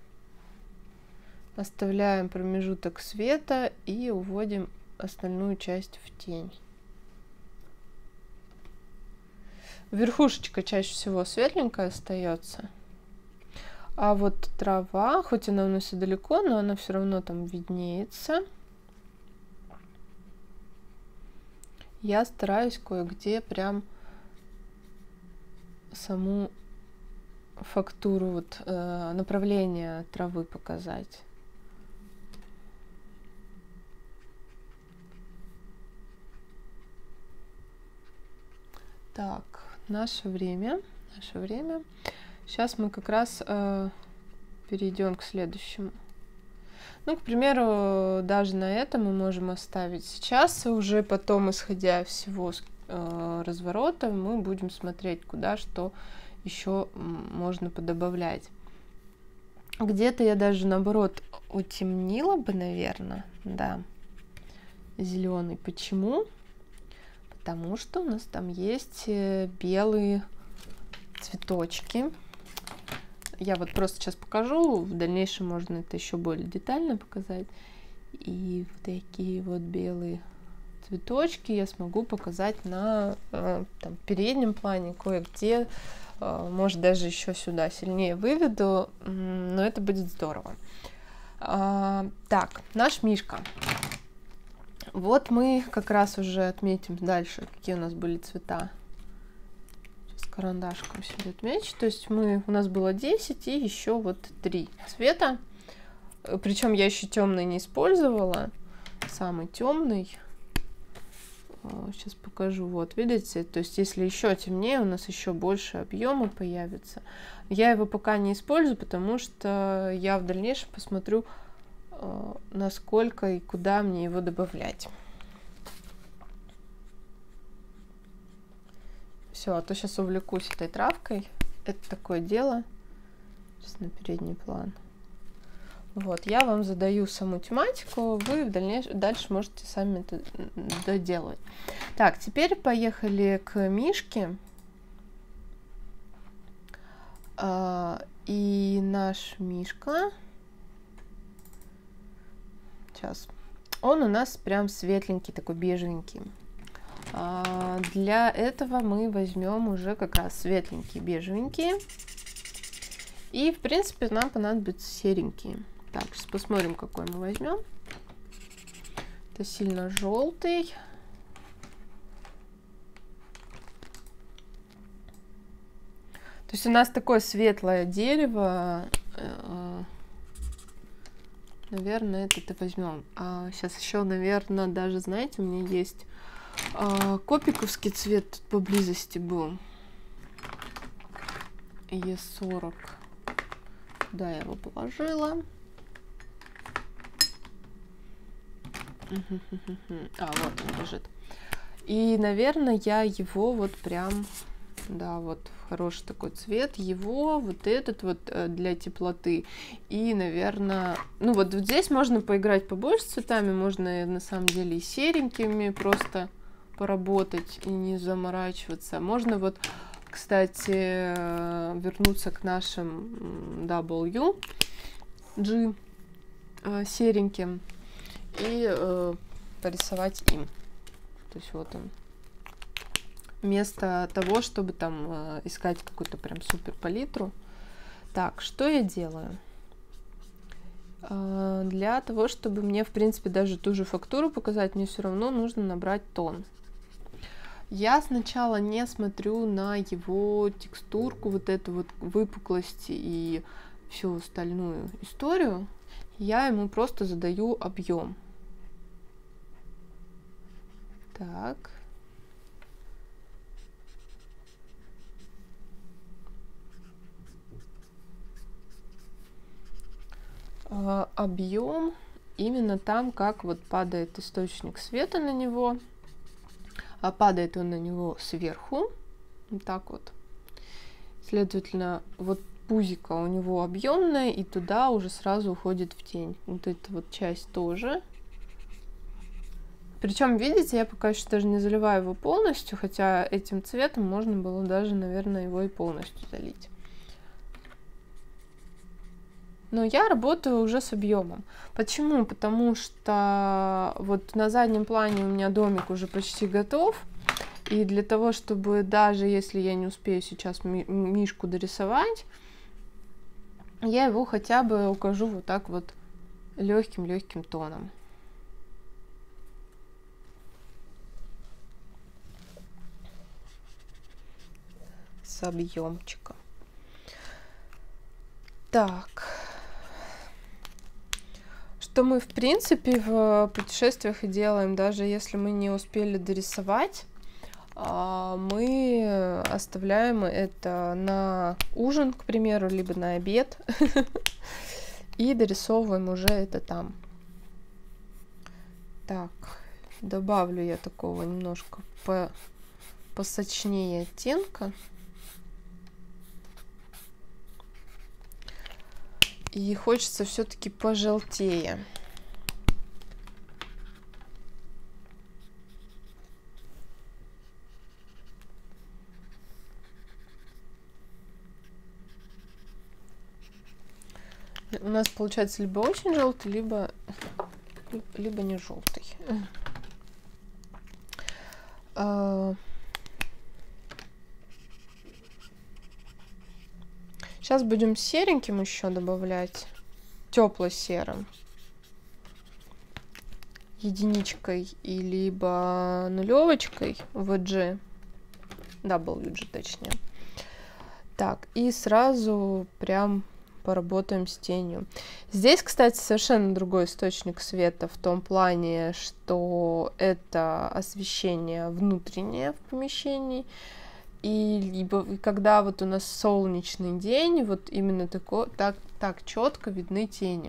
Оставляем промежуток света и уводим остальную часть в тень. Верхушечка чаще всего светленькая остается. А вот трава, хоть она у нас и далеко, но она все равно там виднеется. Я стараюсь кое-где прям саму фактуру, вот, э, направление травы показать. Так, наше время, наше время. Сейчас мы как раз э, перейдем к следующему. Ну, к примеру, даже на это мы можем оставить сейчас, уже потом, исходя всего с э, разворота, мы будем смотреть, куда что еще можно подобавлять. Где-то я даже, наоборот, утемнила бы, наверное, да, зеленый. Почему? Потому что у нас там есть белые цветочки. Я вот просто сейчас покажу, в дальнейшем можно это еще более детально показать. И вот такие вот белые цветочки я смогу показать на там, переднем плане, кое-где, может даже еще сюда сильнее выведу, но это будет здорово. Так, наш мишка. Вот мы как раз уже отметим дальше, какие у нас были цвета. Сейчас карандашком себе отмечу. То есть мы, у нас было десять и еще вот три цвета. Причем я еще темный не использовала. Самый темный. Сейчас покажу. Вот, видите? То есть если еще темнее, у нас еще больше объема появится. Я его пока не использую, потому что я в дальнейшем посмотрю, насколько и куда мне его добавлять. Все, а то сейчас увлекусь этой травкой. Это такое дело. Сейчас на передний план. Вот, я вам задаю саму тематику, вы в дальнейшем дальше можете сами это доделать. Так, теперь поехали к мишке. А, и наш мишка, сейчас, он у нас прям светленький, такой бежевенький. А, для этого мы возьмем уже как раз светленькие, бежевенькие. И, в принципе, нам понадобятся серенькие. Так, сейчас посмотрим, какой мы возьмем. Это сильно желтый. То есть у нас такое светлое дерево. Наверное, этот и возьмем. А сейчас еще, наверное, даже, знаете, у меня есть а, копиковский цвет тут поблизости был. Е сорок. Да, я его положила. А, вот он лежит. И, наверное, я его вот прям, да, вот хороший такой цвет, его, вот этот вот для теплоты. И, наверное, ну вот, вот здесь можно поиграть побольше с цветами, можно на самом деле и серенькими просто поработать и не заморачиваться. Можно вот, кстати, вернуться к нашим дабл ю джи сереньким и э, порисовать им. То есть вот он. Вместо того, чтобы там э, искать какую-то прям супер палитру. Так, что я делаю? Э, для того, чтобы мне, в принципе, даже ту же фактуру показать, мне все равно нужно набрать тон. Я сначала не смотрю на его текстурку, вот эту вот выпуклость и всю остальную историю. Я ему просто задаю объем. Так. А, объем именно там, как вот падает источник света на него. А падает он на него сверху. Вот так вот. Следовательно, вот пузико у него объемное, и туда уже сразу уходит в тень. Вот эта вот часть тоже. Причем, видите, я пока еще даже не заливаю его полностью, хотя этим цветом можно было даже, наверное, его и полностью залить. Но я работаю уже с объемом. Почему? Потому что вот на заднем плане у меня домик уже почти готов. И для того, чтобы даже если я не успею сейчас ми- мишку дорисовать, я его хотя бы укажу вот так вот легким-легким тоном. С объемчиком. Так. Что мы, в принципе, в путешествиях и делаем, даже если мы не успели дорисовать, мы оставляем это на ужин, к примеру, либо на обед, и дорисовываем уже это там. Так, добавлю я такого немножко по посочнее оттенка. И хочется все-таки пожелтее. У нас получается либо очень желтый, либо, либо не желтый. Сейчас будем сереньким еще добавлять, тепло-серым, единичкой и либо нулевочкой ви джи, дабл ю джи точнее. Так, и сразу прям поработаем с тенью. Здесь, кстати, совершенно другой источник света в том плане, что это освещение внутреннее в помещении. И либо когда вот у нас солнечный день, вот именно тако, так, так четко видны тени.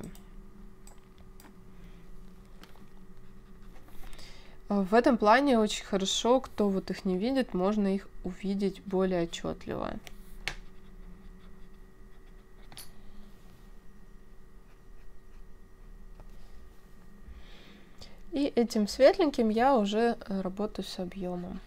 В этом плане очень хорошо, кто вот их не видит, можно их увидеть более отчетливо. И этим светленьким я уже работаю с объемом.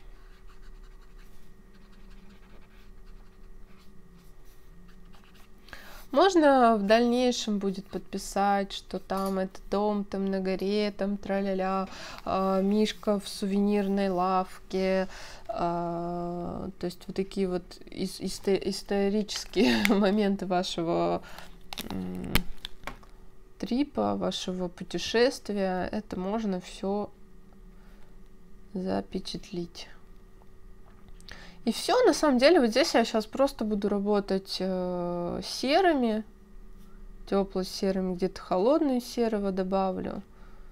Можно в дальнейшем будет подписать, что там этот дом там на горе, там тра-ля-ля, э, мишка в сувенирной лавке. Э, то есть вот такие вот ис- исто- исторические моменты вашего э, трипа, вашего путешествия. Это можно все запечатлить. И все, на самом деле, вот здесь я сейчас просто буду работать э, серыми тепло-серым, где-то холодный серого добавлю.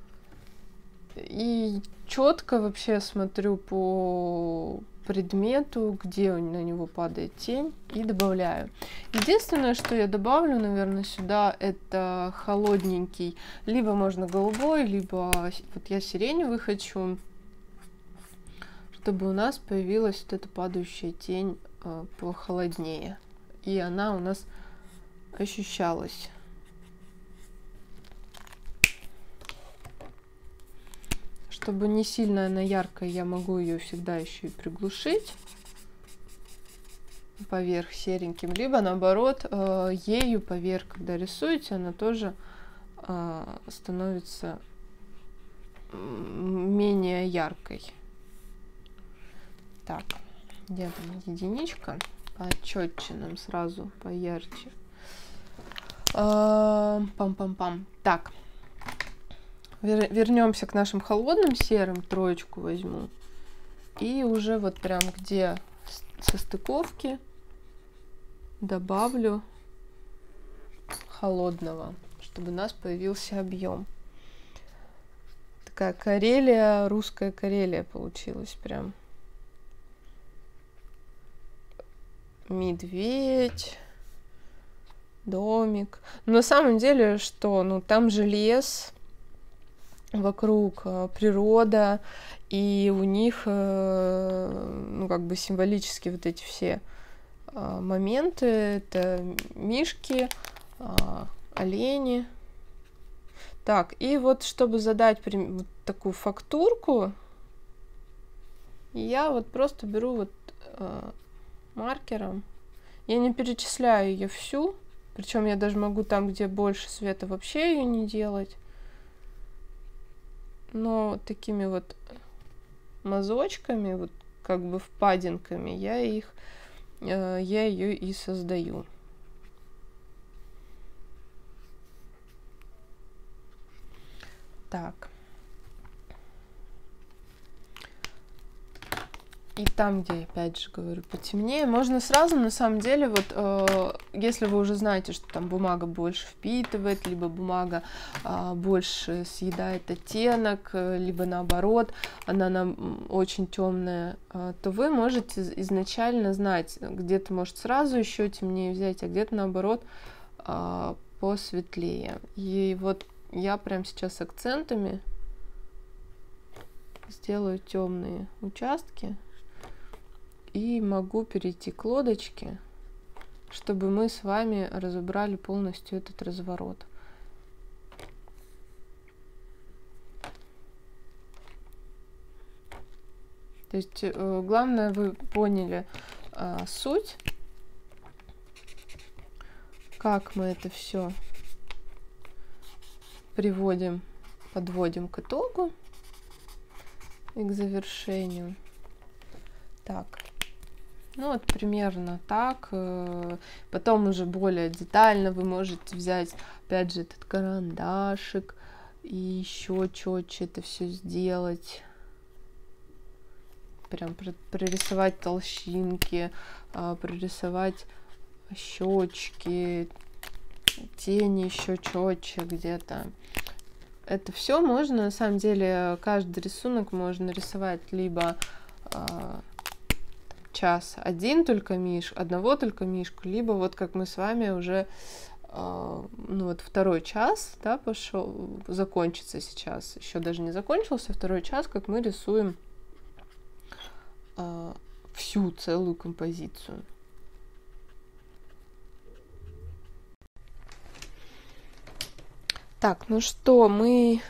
И четко вообще смотрю по предмету, где на него падает тень, и добавляю. Единственное, что я добавлю, наверное, сюда, это холодненький, либо можно голубой, либо вот я сиреневый хочу, чтобы у нас появилась вот эта падающая тень э, похолоднее, и она у нас ощущалась. Чтобы не сильно она яркая, я могу ее всегда еще и приглушить поверх сереньким, либо наоборот ею поверх, когда рисуете, она тоже становится менее яркой. Так, где там единичка? Почетче нам сразу, поярче. Пам-пам-пам. Так. Вернемся к нашим холодным серым, троечку возьму. И уже вот прям где состыковки добавлю холодного, чтобы у нас появился объем. Такая Карелия, русская Карелия получилась прям. Медведь, домик. Но на самом деле, что, ну там же лес, вокруг природа, и у них, ну, как бы символически вот эти все моменты, это мишки, олени. Так, и вот чтобы задать вот такую фактурку, я вот просто беру вот маркером, я не перечисляю ее всю, причем я даже могу там, где больше света, вообще ее не делать. Но вот такими вот мазочками, вот как бы впадинками, я их, я ее и создаю. Так. И там, где, опять же говорю, потемнее, можно сразу, на самом деле, вот, э, если вы уже знаете, что там бумага больше впитывает, либо бумага э, больше съедает оттенок, э, либо наоборот, она нам очень темная, э, то вы можете изначально знать, где-то, может, сразу еще темнее взять, а где-то, наоборот, э, посветлее. И вот я прямо сейчас акцентами сделаю темные участки. И могу перейти к лодочке, чтобы мы с вами разобрали полностью этот разворот. То есть э, главное, вы поняли э, суть, как мы это все приводим, подводим к итогу и к завершению. Так. Ну вот примерно так. Потом уже более детально вы можете взять, опять же, этот карандашик и еще четче это все сделать. Прям прорисовать толщинки, прорисовать щечки, тени еще четче где-то. Это все можно, на самом деле, каждый рисунок можно рисовать либо час один только миш, одного только мишку, либо вот как мы с вами уже, э, ну вот второй час, да, пошел, закончится сейчас, еще даже не закончился второй час, как мы рисуем э, всю целую композицию. Так, ну что, мы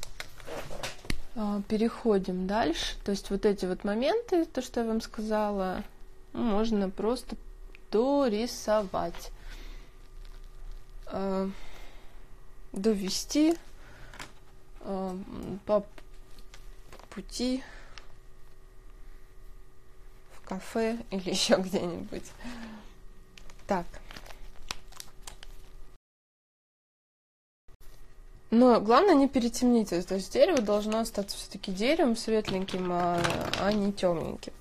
переходим дальше. То есть вот эти вот моменты, то, что я вам сказала, можно просто дорисовать, довести по пути в кафе или еще где-нибудь. Так. Но главное не перетемните, то есть дерево должно остаться все-таки деревом светленьким, а, а не темненьким.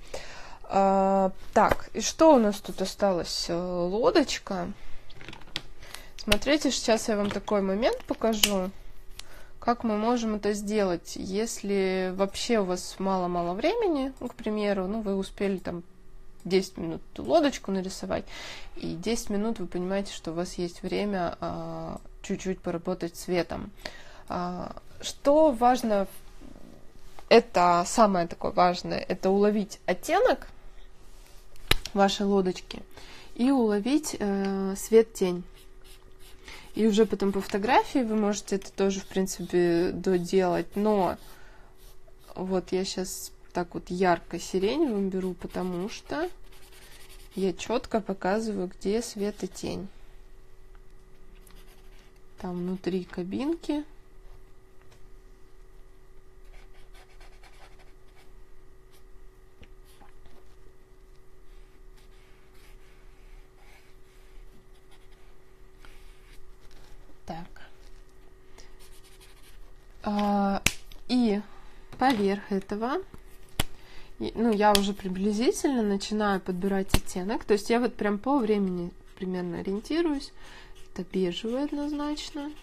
А, так, и что у нас тут осталось? Лодочка. Смотрите, сейчас я вам такой момент покажу, как мы можем это сделать, если вообще у вас мало-мало времени, ну, к примеру, ну, вы успели там десять минут лодочку нарисовать, и десять минут вы понимаете, что у вас есть время а, чуть-чуть поработать цветом. А, что важно, это самое такое важное, это уловить оттенок вашей лодочки и уловить э, свет-тень. И уже потом по фотографии вы можете это тоже, в принципе, доделать, но вот я сейчас так вот ярко сиреневым беру, потому что я четко показываю, где свет и тень. Там внутри кабинки. Так. А, и поверх этого, ну, я уже приблизительно начинаю подбирать оттенок. То есть я вот прям по времени примерно ориентируюсь. Это бежевый однозначно.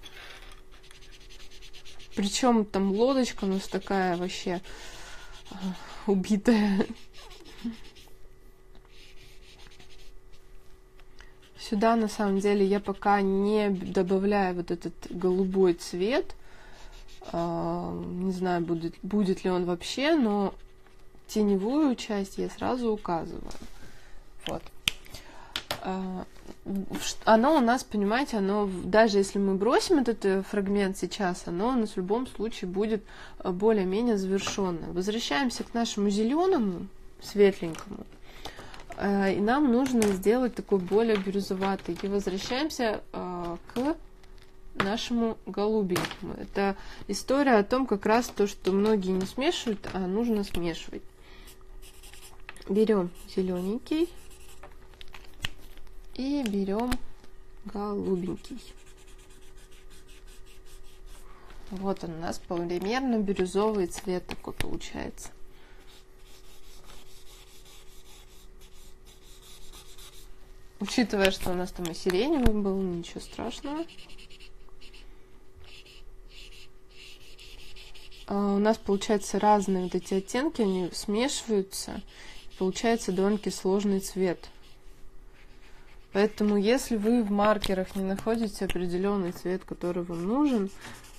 Причем там лодочка у нас такая вообще убитая. Сюда, на самом деле, я пока не добавляю вот этот голубой цвет. Не знаю, будет, будет ли он вообще, но теневую часть я сразу указываю. Вот. Оно у нас, понимаете, оно, даже если мы бросим этот фрагмент сейчас, оно у нас в любом случае будет более-менее завершенное. Возвращаемся к нашему зеленому, светленькому. И нам нужно сделать такой более бирюзоватый. И возвращаемся э, к нашему голубенькому. Это история о том, как раз то, что многие не смешивают, а нужно смешивать. Берем зелененький и берем голубенький. Вот он у нас примерно бирюзовый цвет такой получается. Учитывая, что у нас там и сиреневый был, ничего страшного. А у нас, получается, разные вот эти оттенки, они смешиваются. Получается довольно-таки сложный цвет. Поэтому, если вы в маркерах не находите определенный цвет, который вам нужен,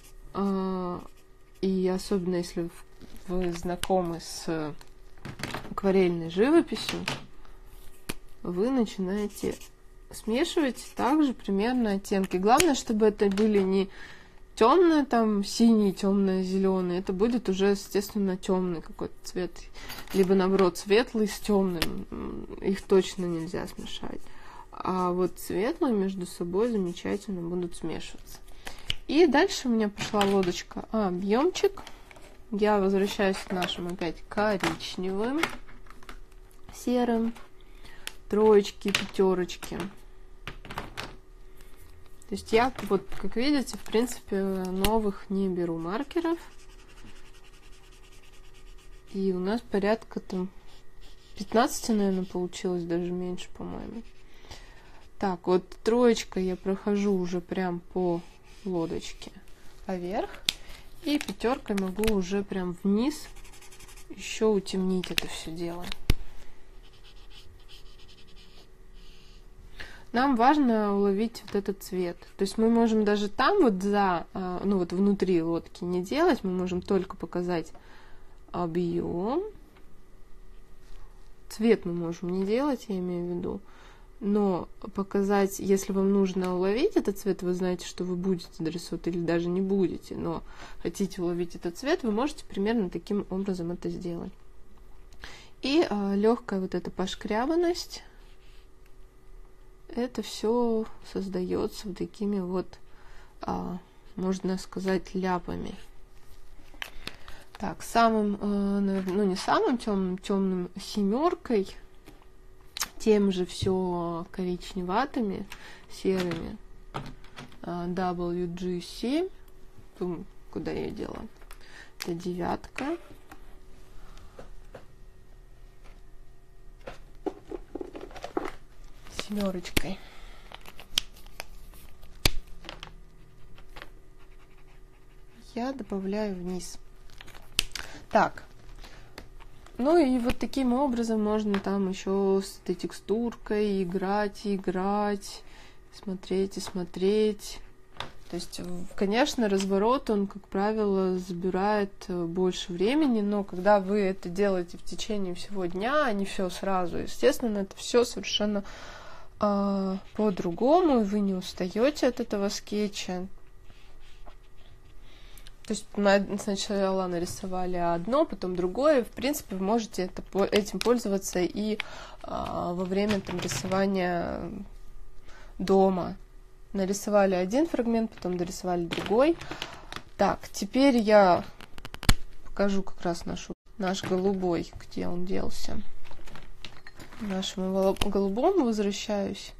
и особенно если вы знакомы с акварельной живописью, вы начинаете смешивать также примерно оттенки. Главное, чтобы это были не темные, там, синий, темное, зеленый. Это будет уже, естественно, темный какой-то цвет. Либо, наоборот, светлый с темным. Их точно нельзя смешать. А вот светлые между собой замечательно будут смешиваться. И дальше у меня пошла лодочка. А, объемчик. Я возвращаюсь к нашим опять коричневым, серым. Троечки, пятерочки. То есть я, вот, как видите, в принципе, новых не беру маркеров. И у нас порядка там пятнадцать, наверное, получилось, даже меньше, по-моему. Так, вот троечка я прохожу уже прям по лодочке поверх. И пятеркой могу уже прям вниз еще утемнить это все дело. Нам важно уловить вот этот цвет. То есть мы можем даже там вот за, ну вот внутри лодки не делать, мы можем только показать объем. Цвет мы можем не делать, я имею в виду. Но показать, если вам нужно уловить этот цвет, вы знаете, что вы будете дорисовать или даже не будете, но хотите уловить этот цвет, вы можете примерно таким образом это сделать. И а, легкая вот эта пошкрябанность. Это все создается вот такими вот, а, можно сказать, ляпами. Так, самым, ну не самым темным, темным семеркой, тем же все коричневатыми, серыми, дабл ю джи семь, куда я делала, это девятка. Семерочкой. я добавляю вниз. Так. Ну и вот таким образом можно там еще с этой текстуркой играть, играть, смотреть и смотреть. То есть, конечно, разворот, он, как правило, забирает больше времени, но когда вы это делаете в течение всего дня, а не все сразу, естественно, это все совершенно э, по-другому, и вы не устаете от этого скетча. То есть сначала нарисовали одно, потом другое. В принципе, вы можете это, этим пользоваться и а, во время там, рисования дома. Нарисовали один фрагмент, потом дорисовали другой. Так, теперь я покажу как раз нашу, наш голубой, где он делся. К нашему голубому возвращаюсь.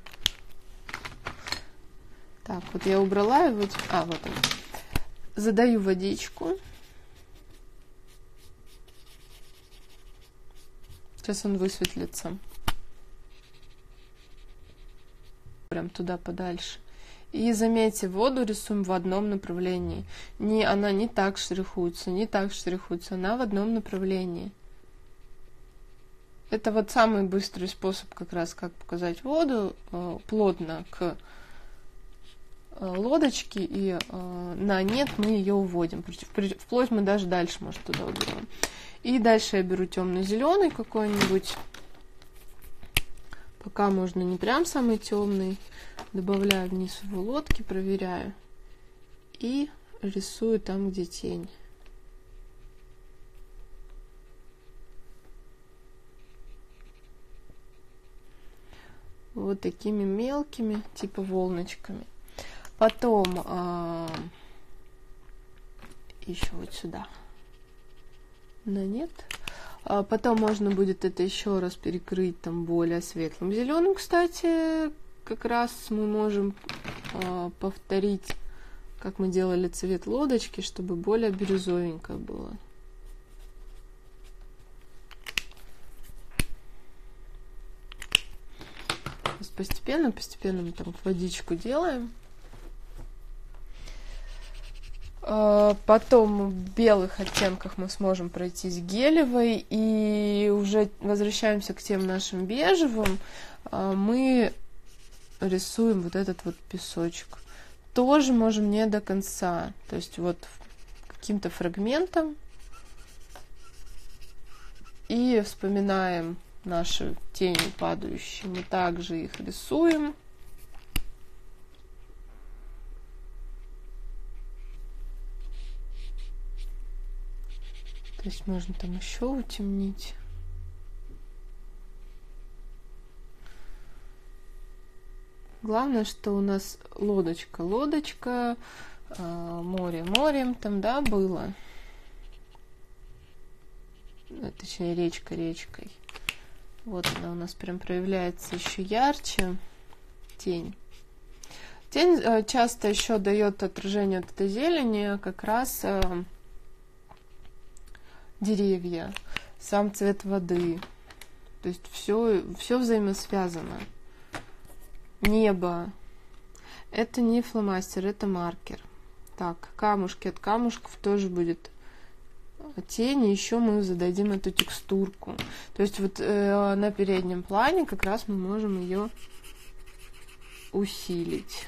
Так, вот я убрала его. А, вот он. Задаю водичку. Сейчас он высветлится. Прям туда подальше. И заметьте, воду рисуем в одном направлении. Не, она не так штрихуется, не так штрихуется. Она в одном направлении. Это вот самый быстрый способ как раз, как показать воду э, плотно к лодочки, и э, на нет мы ее уводим. Вплоть мы даже дальше, может, туда уберем. И дальше я беру темно-зеленый какой-нибудь. Пока можно не прям самый темный. Добавляю вниз в лодки, проверяю. И рисую там, где тень. Вот такими мелкими, типа волночками. Потом э, еще вот сюда. Но нет. А потом можно будет это еще раз перекрыть там более светлым зеленым. Кстати, как раз мы можем э, повторить, как мы делали цвет лодочки, чтобы более бирюзовенько было. Постепенно, постепенно мы там водичку делаем. Потом в белых оттенках мы сможем пройтись гелевой, и уже возвращаемся к тем нашим бежевым. Мы рисуем вот этот вот песочек. Тоже можем не до конца, то есть вот каким-то фрагментом. И вспоминаем наши тени падающие, мы также их рисуем. То есть можно там еще утемнить. Главное, что у нас лодочка, лодочка, море, морем там, да, было. Точнее, речка, речкой. Вот она у нас прям проявляется еще ярче. Тень. Тень часто еще дает отражение от этой зелени, как раз деревья, сам цвет воды. То есть все, все взаимосвязано. Небо. Это не фломастер, это маркер. Так, камушки. От камушков тоже будет тень, и еще мы зададим эту текстурку. То есть вот э, на переднем плане как раз мы можем ее усилить.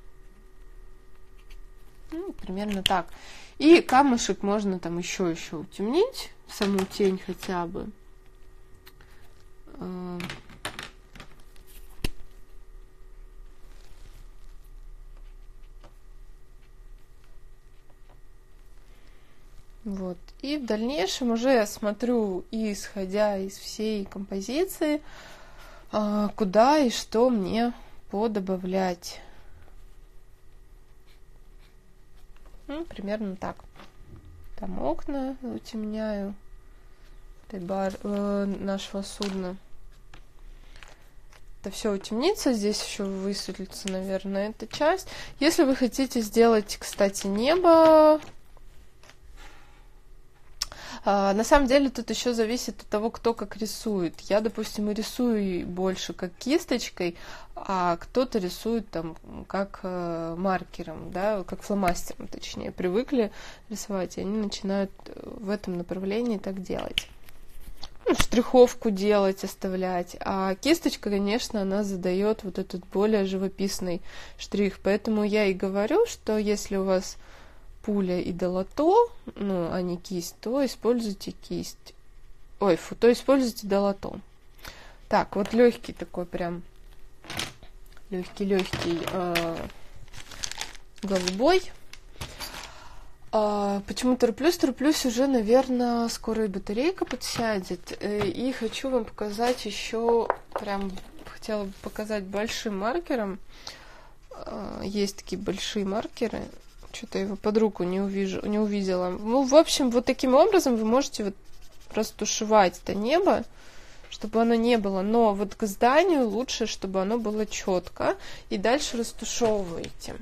Ну, примерно так. И камушек можно там еще еще утемнить, саму тень хотя бы. Вот. И в дальнейшем уже я смотрю, и исходя из всей композиции, куда и что мне подобавлять. Ну, примерно так. Там окна утемняю бар, э, нашего судна. Это все утемнится. Здесь еще высветлится, наверное, эта часть. Если вы хотите сделать, кстати, небо, А, на самом деле тут еще зависит от того, кто как рисует. Я, допустим, и рисую больше как кисточкой, а кто-то рисует там как э, маркером, да, как фломастером, точнее, привыкли рисовать, и они начинают в этом направлении так делать. Ну, штриховку делать, оставлять. А кисточка, конечно, она задает вот этот более живописный штрих. Поэтому я и говорю, что если у вас пуля и долото, ну, а не кисть, то используйте кисть. Ой, фу, то используйте долото. Так, вот легкий такой прям легкий-легкий э, голубой. А, почему тороплюсь? Тороплюсь уже, наверное, скоро и батарейка подсядет. И хочу вам показать еще, прям хотела бы показать большим маркером. А, есть такие большие маркеры. Что-то я его под руку не, увижу, не увидела. Ну, в общем, вот таким образом вы можете вот растушевать это небо, чтобы оно не было. Но вот к зданию лучше, чтобы оно было четко. И дальше растушевываете.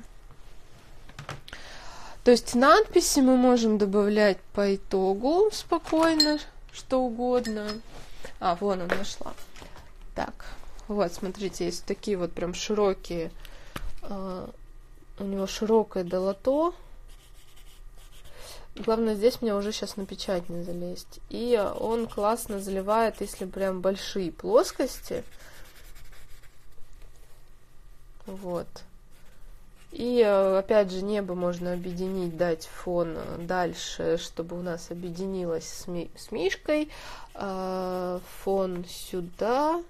То есть надписи мы можем добавлять по итогу спокойно, что угодно. А, вон она нашла. Так, вот, смотрите, есть такие вот прям широкие, э, у него широкое долото. Главное, здесь мне уже сейчас на печать не залезть. И он классно заливает, если прям большие плоскости. Вот. И, опять же, небо можно объединить, дать фон дальше, чтобы у нас объединилось с, ми- с мишкой. Фон сюда.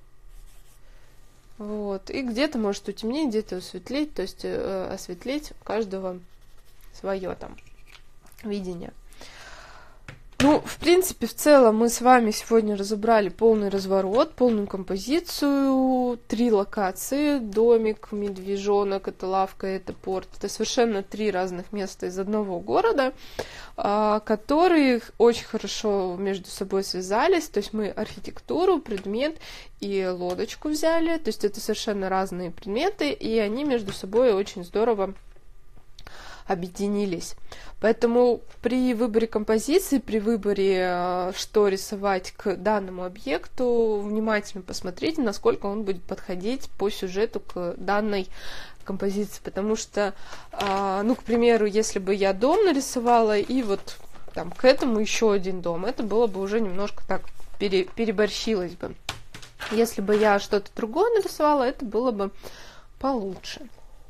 Вот. И где-то может утемнить, где-то осветлить. То есть осветлить у каждого свое там видение. Ну, в принципе, в целом мы с вами сегодня разобрали полный разворот, полную композицию, три локации: домик, медвежонок, это лавка, это порт. Это совершенно три разных места из одного города, которые очень хорошо между собой связались. То есть мы архитектуру, предмет и лодочку взяли. То есть это совершенно разные предметы, и они между собой очень здорово объединились. Поэтому при выборе композиции, при выборе, что рисовать к данному объекту, внимательно посмотрите, насколько он будет подходить по сюжету к данной композиции. Потому что, ну, к примеру, если бы я дом нарисовала и вот там к этому еще один дом, это было бы уже немножко так пере, переборщилось бы. Если бы я что-то другое нарисовала, это было бы получше.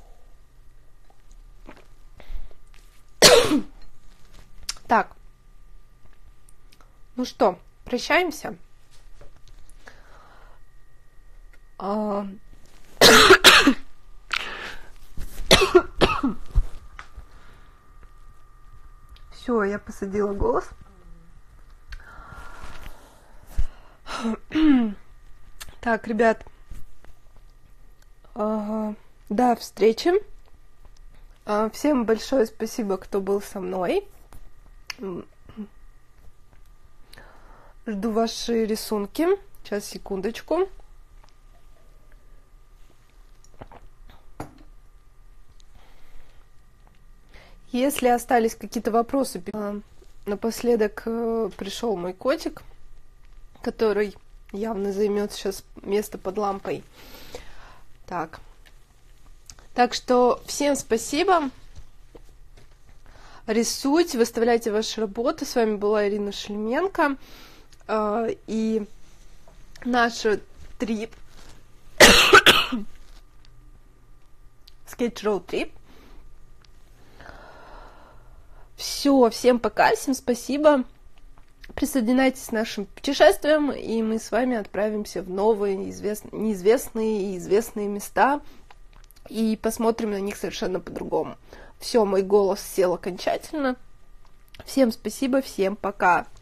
Так, ну что, прощаемся. А... Все, я посадила голос. Так, ребят, ага, до встречи. Всем большое спасибо, кто был со мной. Жду ваши рисунки. Сейчас, секундочку. Если остались какие-то вопросы, напоследок пришел мой котик, который явно займет сейчас место под лампой. Так. Так что всем спасибо. Рисуйте, выставляйте ваши работы. С вами была Ирина Шельменко. И наша трип Sketch Road Trip. Все, всем пока, всем спасибо. Присоединяйтесь к нашим путешествиям, и мы с вами отправимся в новые, неизвестные и известные места. И посмотрим на них совершенно по-другому. Все, мой голос сел окончательно. Всем спасибо, всем пока.